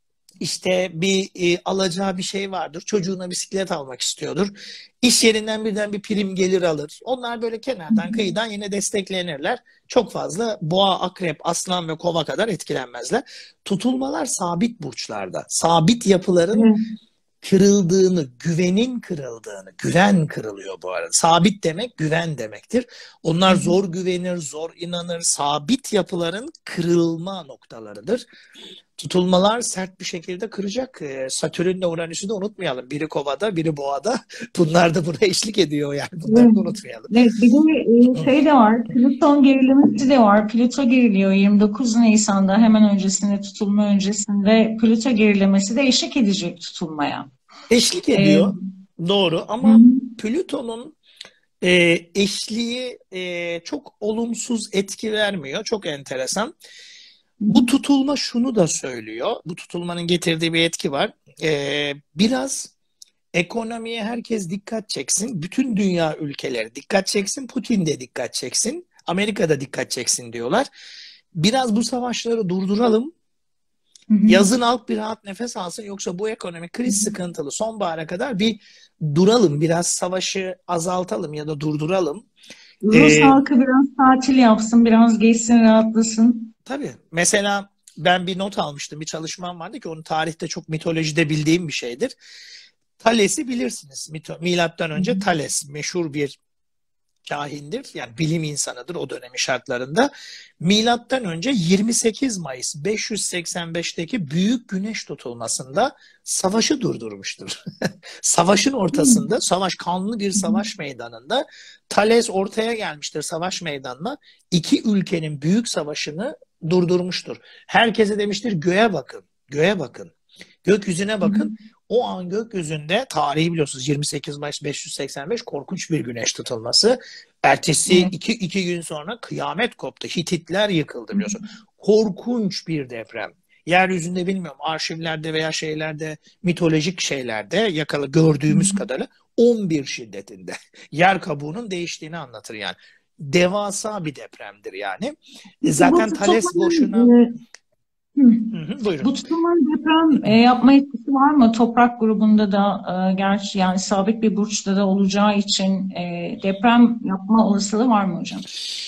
işte bir e, alacağı bir şey vardır. Çocuğuna bisiklet almak istiyordur. İş yerinden birden bir prim gelir alır. Onlar böyle kenardan kıyıdan yine desteklenirler. Çok fazla boğa, akrep, aslan ve kova kadar etkilenmezler. Tutulmalar sabit burçlarda. Sabit yapıların kırıldığını, güvenin kırıldığını, güven kırılıyor bu arada. Sabit demek güven demektir. Onlar zor güvenir, zor inanır. Sabit yapıların kırılma noktalarıdır. Tutulmalar sert bir şekilde kıracak. Satürn'le Uranüs'ü de unutmayalım. Biri Kova'da, biri Boğa'da. Bunlar da buna eşlik ediyor yani. Bunları Evet. da unutmayalım. Evet, bir de şey de var. Plüton gerilemesi de var. Plüto geriliyor yirmi dokuz Nisan'da, hemen öncesinde, tutulma öncesinde Plüto gerilemesi de eşlik edecek tutulmaya. Eşlik ediyor. Ee, Doğru ama hı. Plüton'un e, eşliği e, çok olumsuz etki vermiyor. Çok enteresan. Bu tutulma şunu da söylüyor. Bu tutulmanın getirdiği bir etki var. Ee, biraz ekonomiye herkes dikkat çeksin. Bütün dünya ülkeleri dikkat çeksin. Putin de dikkat çeksin. Amerika da dikkat çeksin diyorlar. Biraz bu savaşları durduralım. Hı hı. Yazın halk bir rahat nefes alsın. Yoksa bu ekonomi kriz sıkıntılı. Sonbahara kadar bir duralım. Biraz savaşı azaltalım ya da durduralım. Rus ee, halkı biraz tatil yapsın. Biraz geçsin, rahatlasın. Tabii. Mesela ben bir not almıştım. Bir çalışmam vardı ki onu tarihte çok, mitolojide bildiğim bir şeydir. Thales'i bilirsiniz. Milattan önce Thales meşhur bir kahindir. Yani bilim insanıdır o dönemin şartlarında. Milattan önce yirmi sekiz Mayıs beş yüz seksen beşteki büyük güneş tutulmasında savaşı durdurmuştur. Savaşın ortasında, savaş, kanlı bir savaş meydanında Thales ortaya gelmiştir savaş meydanına. İki ülkenin büyük savaşını durdurmuştur. Herkese demiştir göğe bakın, göğe bakın. Gökyüzüne bakın. O an gökyüzünde, tarihi biliyorsunuz, yirmi sekiz Mayıs beş yüz seksen beş korkunç bir güneş tutulması. Ertesi iki, iki gün sonra kıyamet koptu. Hititler yıkıldı biliyorsun. Korkunç bir deprem. Yeryüzünde bilmiyorum, arşivlerde veya şeylerde, mitolojik şeylerde yakalı gördüğümüz kadarıyla on bir şiddetinde. Yer kabuğunun değiştiğini anlatır yani. Devasa bir depremdir yani. Zaten Thales boşuna... Hı. Hı hı, bu tutulmanın deprem e, yapma etkisi var mı? Toprak grubunda da e, gerçi yani sabit bir burçta da olacağı için e, deprem yapma olasılığı var mı hocam?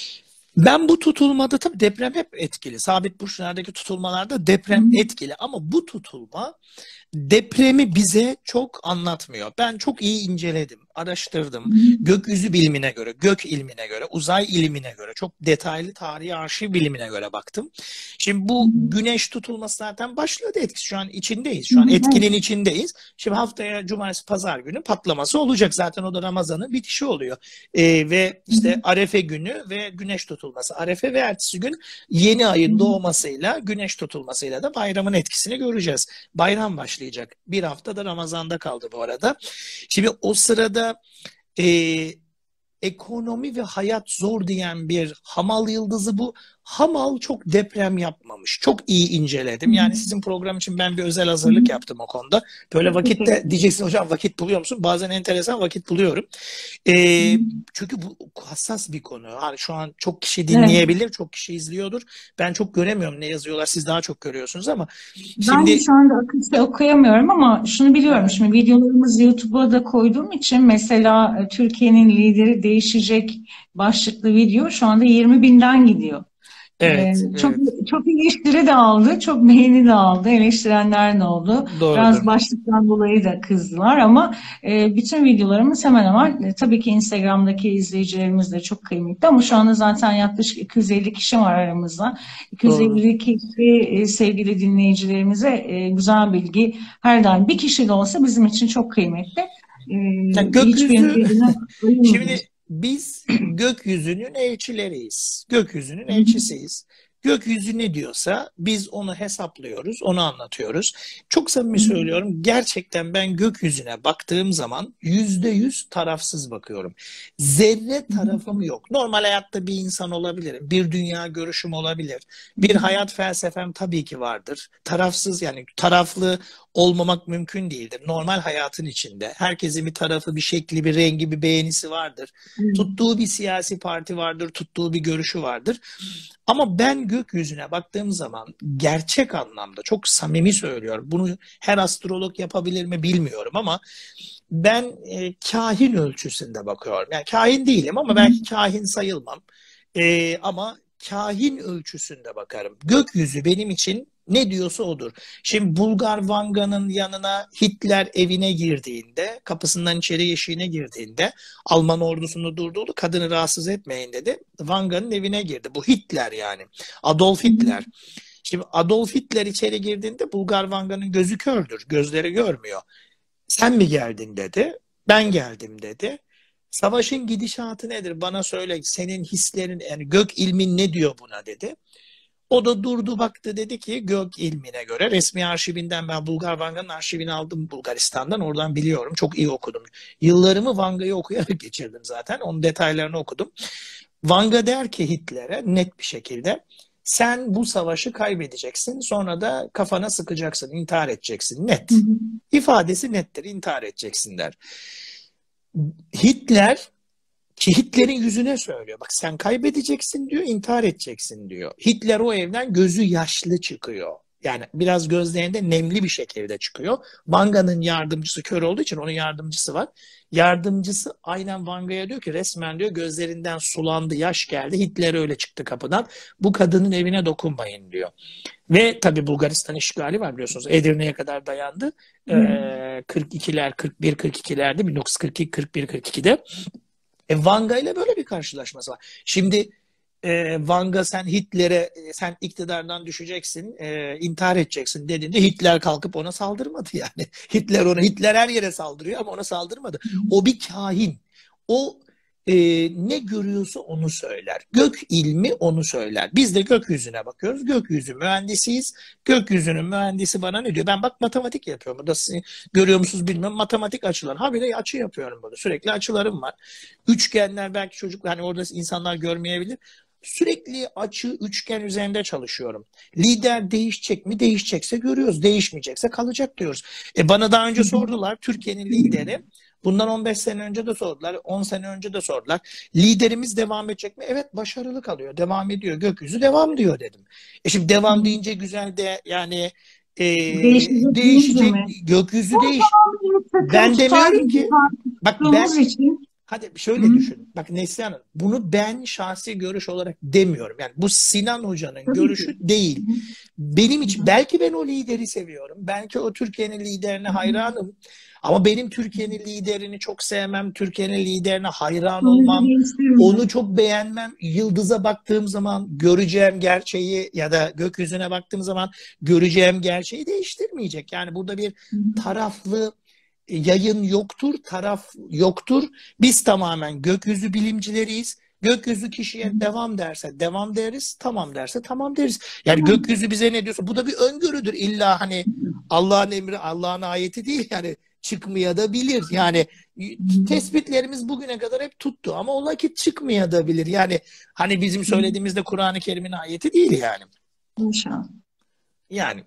Ben bu tutulmada, tabii deprem hep etkili. Sabit burçlardaki tutulmalarda deprem Hı. etkili ama bu tutulma depremi bize çok anlatmıyor. Ben çok iyi inceledim, araştırdım. Hı. Gökyüzü bilimine göre, gök ilmine göre, uzay ilimine göre, çok detaylı tarihi arşiv bilimine göre baktım. Şimdi bu güneş tutulması zaten başladı etkisi. Şu an içindeyiz. Şu an etkinin içindeyiz. Şimdi haftaya cumartesi pazar günü patlaması olacak. Zaten o da Ramazan'ın bitişi oluyor. Ee, ve işte Arefe günü ve güneş tutulması. Arefe ve ertesi gün yeni ayın doğmasıyla, güneş tutulmasıyla da bayramın etkisini göreceğiz. Bayram başlayacak. Bir hafta da Ramazan'da kaldı bu arada. Şimdi o sırada e, ekonomi ve hayat zor diyen bir Hamal yıldızı bu. Hamal çok deprem yapmamış. Çok iyi inceledim. Yani sizin program için ben bir özel hazırlık yaptım o konuda. Böyle vakitte diyeceksin hocam, vakit buluyor musun? Bazen enteresan vakit buluyorum. Ee, çünkü bu hassas bir konu. Yani şu an çok kişi dinleyebilir, evet. Çok kişi izliyordur. Ben çok göremiyorum ne yazıyorlar. Siz daha çok görüyorsunuz ama. Şimdi... Ben şu anda akışta okuyamıyorum ama şunu biliyorum. Şimdi videolarımızı YouTube'a da koyduğum için mesela Türkiye'nin lideri değişecek başlıklı video şu anda yirmi binden gidiyor. Evet, ee, çok evet. çok eleştiri de aldı, çok beğeni de aldı, eleştirenler de oldu. Doğrudur. Biraz başlıktan dolayı da kızdılar ama e, bütün videolarımız hemen hemen e, tabii ki Instagram'daki izleyicilerimiz de çok kıymetli ama şu anda zaten yaklaşık iki yüz elli kişi var aramızda. iki yüz elli kişi e, sevgili dinleyicilerimize e, güzel bilgi her daim bir kişi de olsa bizim için çok kıymetli. E, yani gökyüzü, şimdi biz gökyüzünün elçileriyiz. Gökyüzünün elçisiyiz. Gökyüzü ne diyorsa biz onu hesaplıyoruz, onu anlatıyoruz. Çok samimi söylüyorum, gerçekten ben gökyüzüne baktığım zaman yüzde yüz tarafsız bakıyorum. Zerre tarafım yok. Normal hayatta bir insan olabilirim, bir dünya görüşüm olabilir, bir hayat felsefem tabii ki vardır. Tarafsız, yani taraflı olmamak mümkün değildir. Normal hayatın içinde herkesin bir tarafı, bir şekli, bir rengi, bir beğenisi vardır. Tuttuğu bir siyasi parti vardır, tuttuğu bir görüşü vardır. Ama ben gökyüzüne baktığım zaman gerçek anlamda, çok samimi söylüyorum, bunu her astrolog yapabilir mi bilmiyorum ama ben e, kahin ölçüsünde bakıyorum. Yani kahin değilim ama belki kahin sayılmam. E, ama kahin ölçüsünde bakarım. Gökyüzü benim için ne diyorsa odur. Şimdi Bulgar Vanga'nın yanına Hitler evine girdiğinde, kapısından içeri eşiğine girdiğinde Alman ordusunu durdurdu. Kadını rahatsız etmeyin dedi. Vanga'nın evine girdi. Bu Hitler yani. Adolf Hitler. Şimdi Adolf Hitler içeri girdiğinde Bulgar Vanga'nın gözü kördür. Gözleri görmüyor. Sen mi geldin dedi. Ben geldim dedi. Savaşın gidişatı nedir? Bana söyle, senin hislerin, yani gök ilmin ne diyor buna dedi. O da durdu baktı, dedi ki gök ilmine göre, resmi arşivinden, ben Bulgar Vanga'nın arşivini aldım Bulgaristan'dan, oradan biliyorum, çok iyi okudum. Yıllarımı Vanga'yı okuyarak geçirdim zaten, onun detaylarını okudum. Vanga der ki Hitler'e net bir şekilde, sen bu savaşı kaybedeceksin, sonra da kafana sıkacaksın, intihar edeceksin, net. Hı hı. İfadesi nettir, intihar edeceksin der. Hitler, ki Hitler'in yüzüne söylüyor. Bak sen kaybedeceksin diyor, intihar edeceksin diyor. Hitler o evden gözü yaşlı çıkıyor. Yani biraz gözlerinde nemli bir şekilde çıkıyor. Vanga'nın yardımcısı kör olduğu için onun yardımcısı var. Yardımcısı aynen Vanga'ya diyor ki, resmen diyor gözlerinden sulandı, yaş geldi. Hitler öyle çıktı kapıdan. Bu kadının evine dokunmayın diyor. Ve tabii Bulgaristan işgali var biliyorsunuz. Edirne'ye kadar dayandı. Ee, kırk ikiler, kırk bir kırk ikilerde, bin dokuz yüz kırk iki kırk bir kırk ikide. E, Vanga ile böyle bir karşılaşması var. Şimdi e, Vanga sen Hitler'e, e, sen iktidardan düşeceksin, e, intihar edeceksin dediğinde Hitler kalkıp ona saldırmadı yani. Hitler ona, Hitler her yere saldırıyor ama ona saldırmadı. O bir kahin. O e, ne görüyorsa onu söyler. Gök ilmi onu söyler. Biz de gökyüzüne bakıyoruz. Gökyüzü mühendisiyiz. Gökyüzünün mühendisi bana ne diyor? Ben bak matematik yapıyorum. Burada siz görüyor musunuz bilmiyorum. Matematik açılar. Ha bir de açı yapıyorum burada. Sürekli açılarım var. Üçgenler, belki çocuk, hani orada insanlar görmeyebilir. Sürekli açı, üçgen üzerinde çalışıyorum. Lider değişecek mi? Değişecekse görüyoruz. Değişmeyecekse kalacak diyoruz. E bana daha önce sordular. Türkiye'nin lideri. Bundan on beş sene önce de sordular. on sene önce de sordular. Liderimiz devam edecek mi? Evet, başarılı kalıyor. Devam ediyor. Gökyüzü devam diyor dedim. E şimdi devam deyince güzel de yani e, değişecek, değişecek gökyüzü değiş. Ben demiyorum ki, bak ben hadi şöyle düşün. Bak Neslihan Hanım, bunu ben şahsi görüş olarak demiyorum. Yani bu Sinan Hoca'nın görüşü değil. Benim için, belki ben o lideri seviyorum. Belki o Türkiye'nin liderine hayranım. Ama benim Türkiye'nin liderini çok sevmem, Türkiye'nin liderine hayran olmam, onu çok beğenmem. Yıldıza baktığım zaman göreceğim gerçeği ya da gökyüzüne baktığım zaman göreceğim gerçeği değiştirmeyecek. Yani burada bir taraflı yayın yoktur, taraf yoktur. Biz tamamen gökyüzü bilimcileriyiz. Gökyüzü kişiye devam derse devam deriz, tamam derse tamam deriz. Yani gökyüzü bize ne diyorsa, bu da bir öngörüdür. İlla hani Allah'ın emri, Allah'ın ayeti değil yani, çıkmaya da bilir. Yani tespitlerimiz bugüne kadar hep tuttu ama ola ki çıkmaya da bilir. Yani hani bizim söylediğimizde Kur'an-ı Kerim'in ayeti değil yani. İnşallah. Yani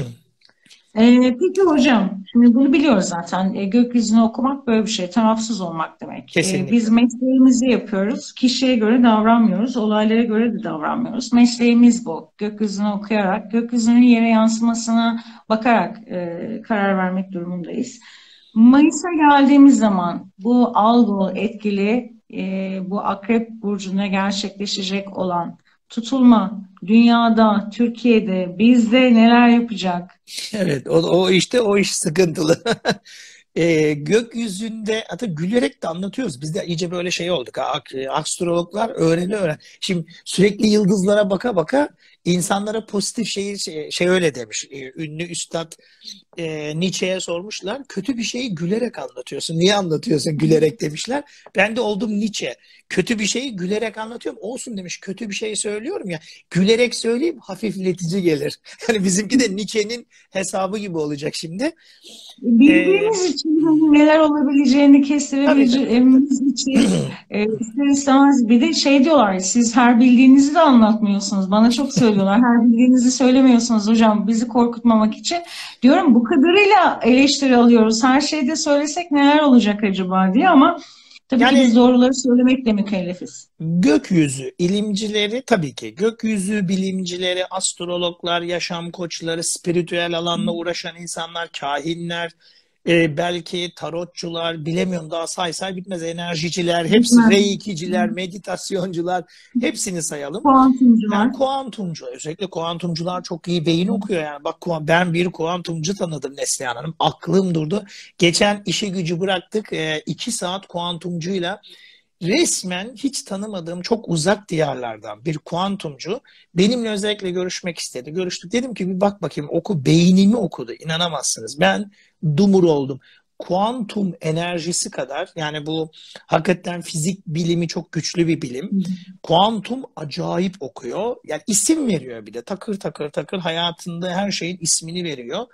Ee, peki hocam, şimdi bunu biliyoruz zaten. E, gökyüzünü okumak böyle bir şey, tarafsız olmak demek. Kesinlikle. E, biz mesleğimizi yapıyoruz, kişiye göre davranmıyoruz, olaylara göre de davranmıyoruz. Mesleğimiz bu. Gökyüzünü okuyarak, gökyüzünün yere yansımasına bakarak e, karar vermek durumundayız. Mayıs'a geldiğimiz zaman bu algı etkili, e, bu Akrep Burcu'na gerçekleşecek olan tutulma dünyada, Türkiye'de, bizde neler yapacak? Evet, o, o işte o iş sıkıntılı. e, gökyüzünde, hatta gülerek de anlatıyoruz. Biz de iyice böyle şey olduk. Astrologlar öğreni öğren. Şimdi sürekli yıldızlara baka baka insanlara pozitif şeyi şey, şey öyle demiş. E, ünlü üstad e, Nietzsche'ye sormuşlar. Kötü bir şeyi gülerek anlatıyorsun. Niye anlatıyorsun gülerek demişler. Ben de oldum Nietzsche. Kötü bir şeyi gülerek anlatıyorum. Olsun demiş. Kötü bir şey söylüyorum ya. Gülerek söyleyeyim hafifletici gelir. Yani bizimki de Nietzsche'nin hesabı gibi olacak şimdi. E, Bildiğimiz için hani neler olabileceğini tabii tabii tabii. kestirebileceğimiz için e, ister istemez bir de şey diyorlar, siz her bildiğinizi de anlatmıyorsunuz. Bana çok söylüyorlar, her bildiğinizi söylemiyorsunuz hocam bizi korkutmamak için. Diyorum bu kadarıyla eleştiri alıyoruz. Her şeyde söylesek neler olacak acaba diye ama tabii ki biz Yani doğruları söylemekle mükellefiz. gökyüzü ilimcileri tabii ki gökyüzü bilimcileri, astrologlar, yaşam koçları, spiritüel alanla uğraşan insanlar, kahinler, e, belki tarotçular, bilemiyorum daha say say bitmez enerjiciler, hepsi Bitmez. reikiciler, meditasyoncular hepsini sayalım. Yani Kuantumcular. kuantumcu, özellikle kuantumcular çok iyi beyin okuyor yani. Bak ben bir kuantumcu tanıdım Neslihan Hanım. Aklım durdu. Geçen işi gücü bıraktık. E, iki saat kuantumcuyla resmen hiç tanımadığım çok uzak diyarlardan bir kuantumcu benimle özellikle görüşmek istedi. Görüştük. Dedim ki bir bak bakayım oku. Beynimi okudu. İnanamazsınız. Ben dumur oldum. Kuantum enerjisi kadar yani bu hakikaten fizik bilimi çok güçlü bir bilim. Kuantum acayip okuyor. Yani isim veriyor bir de. Takır takır takır hayatında her şeyin ismini veriyor.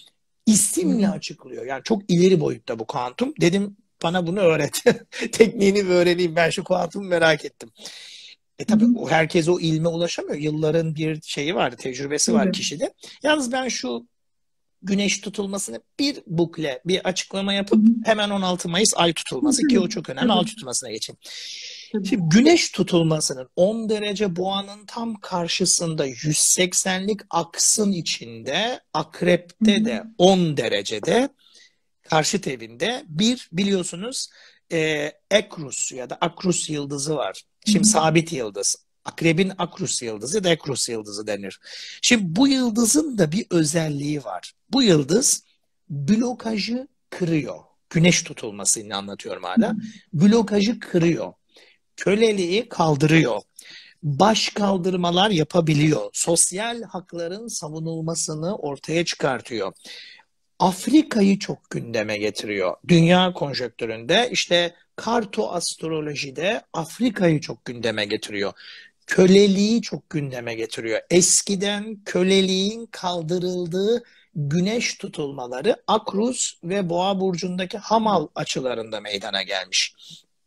İsimle açıklıyor. Yani çok ileri boyutta bu kuantum. Dedim bana bunu öğret. Tekniğini bir öğreneyim. Ben şu kuantumu merak ettim. E tabii o, herkes o ilme ulaşamıyor. Yılların bir şeyi var, tecrübesi var kişide. Yalnız ben şu güneş tutulmasını bir bukle, bir açıklama yapıp hemen on altı Mayıs ay tutulması ki o çok önemli ay tutulmasına geçeyim. Şimdi güneş tutulmasının on derece boğanın tam karşısında yüz seksenlik aksın içinde akrepte de on derecede karşıt evinde bir biliyorsunuz e, Ekrus ya da Akrus yıldızı var. Şimdi sabit yıldız. Akrebin Akrus yıldızı da Ekrus yıldızı denir. Şimdi bu yıldızın da bir özelliği var. Bu yıldız blokajı kırıyor. Güneş tutulmasını anlatıyorum hala. Blokajı kırıyor. Köleliği kaldırıyor. Baş kaldırmalar yapabiliyor. Sosyal hakların savunulmasını ortaya çıkartıyor. Afrika'yı çok gündeme getiriyor. Dünya konjonktüründe işte kartoastrolojide Afrika'yı çok gündeme getiriyor. Köleliği çok gündeme getiriyor. Eskiden köleliğin kaldırıldığı güneş tutulmaları Akrus ve Boğa burcundaki Hamal açılarında meydana gelmiş.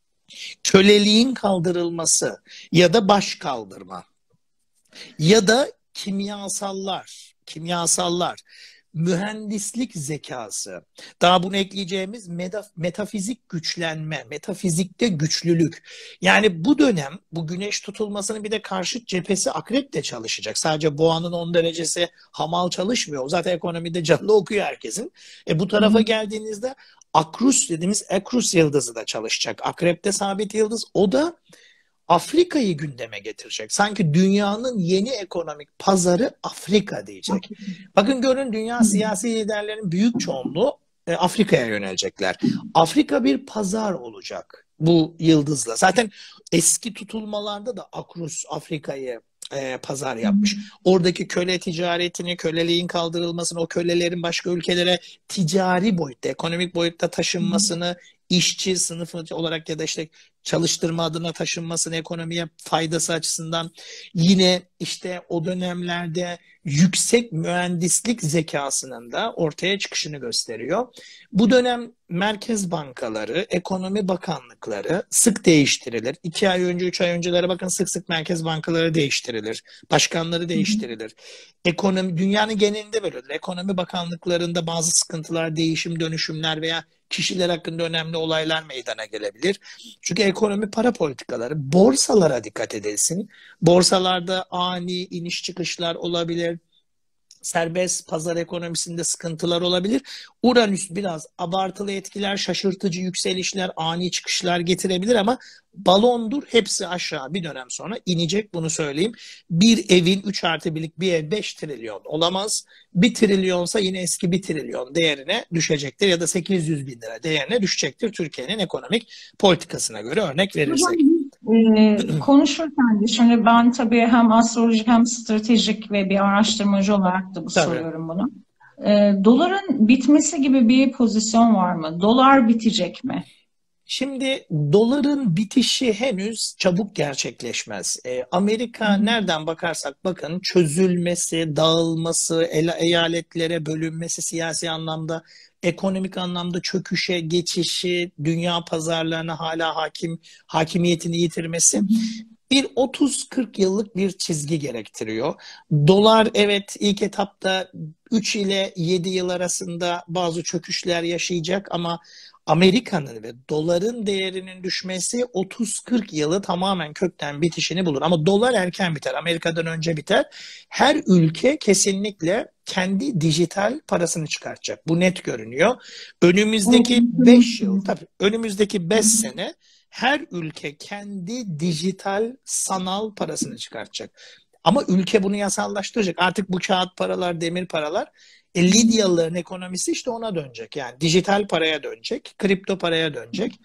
Köleliğin kaldırılması ya da baş kaldırma ya da kimyasallar, kimyasallar, mühendislik zekası, daha bunu ekleyeceğimiz metafizik güçlenme, metafizikte güçlülük. Yani bu dönem bu güneş tutulmasının bir de karşıt cephesi akrep de çalışacak. Sadece boğanın on derecesi Hamal çalışmıyor. O zaten ekonomide canlı okuyor herkesin. E bu tarafa geldiğinizde Akrus dediğimiz Ekrus yıldızı da çalışacak. Akrep'te sabit yıldız. O da Afrika'yı gündeme getirecek. Sanki dünyanın yeni ekonomik pazarı Afrika diyecek. Bakın görün dünya siyasi liderlerin büyük çoğunluğu e, Afrika'ya yönelecekler. Afrika bir pazar olacak bu yıldızla. Zaten eski tutulmalarda da Akrus Afrika'yı e, pazar yapmış. Oradaki köle ticaretini, köleliğin kaldırılmasını, o kölelerin başka ülkelere ticari boyutta, ekonomik boyutta taşınmasını, işçi sınıfı olarak ya da işte çalıştırma adına taşınmasını, ekonomiye faydası açısından yine işte o dönemlerde yüksek mühendislik zekasının da ortaya çıkışını gösteriyor. Bu dönem merkez bankaları, ekonomi bakanlıkları sık değiştirilir. İki ay önce, üç ay öncelere bakın sık sık merkez bankaları değiştirilir. Başkanları değiştirilir. Ekonomi, dünyanın genelinde böyledir. Ekonomi bakanlıklarında bazı sıkıntılar, değişim, dönüşümler veya kişiler hakkında önemli olaylar meydana gelebilir. Çünkü ekonomi para politikaları, borsalara dikkat edilsin. Borsalarda ani iniş çıkışlar olabilir. Serbest pazar ekonomisinde sıkıntılar olabilir. Uranüs biraz abartılı etkiler, şaşırtıcı yükselişler, ani çıkışlar getirebilir ama balondur. Hepsi aşağı bir dönem sonra inecek, bunu söyleyeyim. Bir evin üç artı birlik bir ev beş trilyon olamaz. bir trilyonsa yine eski bir trilyon değerine düşecektir ya da sekiz yüz bin lira değerine düşecektir Türkiye'nin ekonomik politikasına göre örnek verirsek. e, konuşurken de şimdi ben tabii hem astrolojik hem stratejik ve bir araştırmacı olarak da bu Tabii. soruyorum bunu. E, doların bitmesi gibi bir pozisyon var mı? Dolar bitecek mi? Şimdi doların bitişi henüz çabuk gerçekleşmez. Ee, Hı Amerika hı. nereden bakarsak bakın çözülmesi, dağılması, ele- eyaletlere bölünmesi siyasi anlamda, ekonomik anlamda çöküşe geçişi, dünya pazarlarına hala hakim hakimiyetini Hı yitirmesi hı. bir otuz kırk yıllık bir çizgi gerektiriyor. Dolar evet ilk etapta üç ile yedi yıl arasında bazı çöküşler yaşayacak ama Amerika'nın ve doların değerinin düşmesi otuz kırk yılı tamamen kökten bitişini bulur. Ama dolar erken biter, Amerika'dan önce biter. Her ülke kesinlikle kendi dijital parasını çıkartacak. Bu net görünüyor. Evet, Önümüzdeki beş yıl, düşünmüştüm. tabii önümüzdeki Hı beş hı. sene her ülke kendi dijital sanal parasını çıkartacak. Ama ülke bunu yasallaştıracak. Artık bu kağıt paralar, demir paralar, e, Hı hı. Lidyalıların ekonomisi işte ona dönecek. Yani dijital paraya dönecek, kripto paraya dönecek.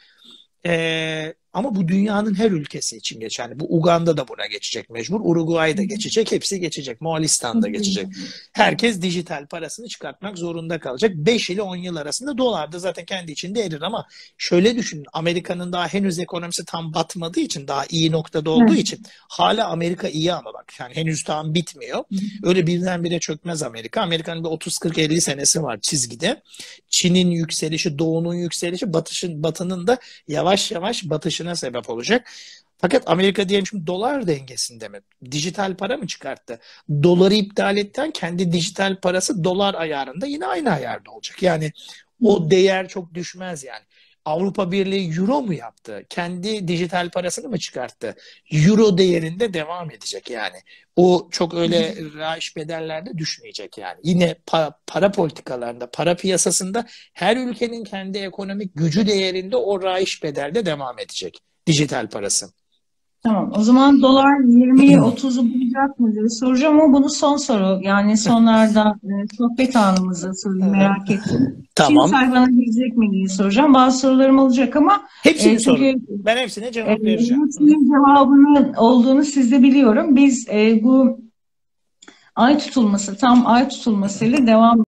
Ee, ama bu dünyanın her ülkesi için geçerli. Bu Uganda da buna geçecek mecbur. Uruguay da geçecek. Hepsi geçecek. Moğolistan da geçecek. Herkes dijital parasını çıkartmak zorunda kalacak. beş ile on yıl arasında dolar da zaten kendi içinde erir ama şöyle düşünün. Amerika'nın daha henüz ekonomisi tam batmadığı için, daha iyi noktada olduğu Evet. için hala Amerika iyi ama bak yani henüz tam bitmiyor. Hı hı. Öyle birdenbire çökmez Amerika. Amerika'nın bir otuz kırk elli senesi var çizgide. Çin'in yükselişi, Doğu'nun yükselişi, Batış'ın, Batı'nın da yavaş yavaş batışına sebep olacak. Fakat Amerika diyelim şimdi dolar dengesinde mi? Dijital para mı çıkarttı? Doları iptal etten kendi dijital parası dolar ayarında yine aynı ayarda olacak. Yani o değer çok düşmez yani. Avrupa Birliği euro mu yaptı? Kendi dijital parasını mı çıkarttı? Euro değerinde devam edecek yani. O çok öyle rayiç bedellerde düşmeyecek yani. Yine pa- para politikalarında, para piyasasında her ülkenin kendi ekonomik gücü değerinde o rayiç bedelde devam edecek. Dijital parası. Tamam. O zaman dolar yirmiyi otuzu bulacak mı diye soracağım ama bunu son soru. Yani sonlarda e, sohbet anımızı sorayım merak ettim. Çin Tamam. sayfana girecek mi diye soracağım. Bazı sorularım olacak ama Hepsini e, çünkü sorun. Ben hepsine e, cevap vereceğim. hepsinin cevabının olduğunu siz de biliyorum. Biz e, bu ay tutulması, tam ay tutulmasıyla devam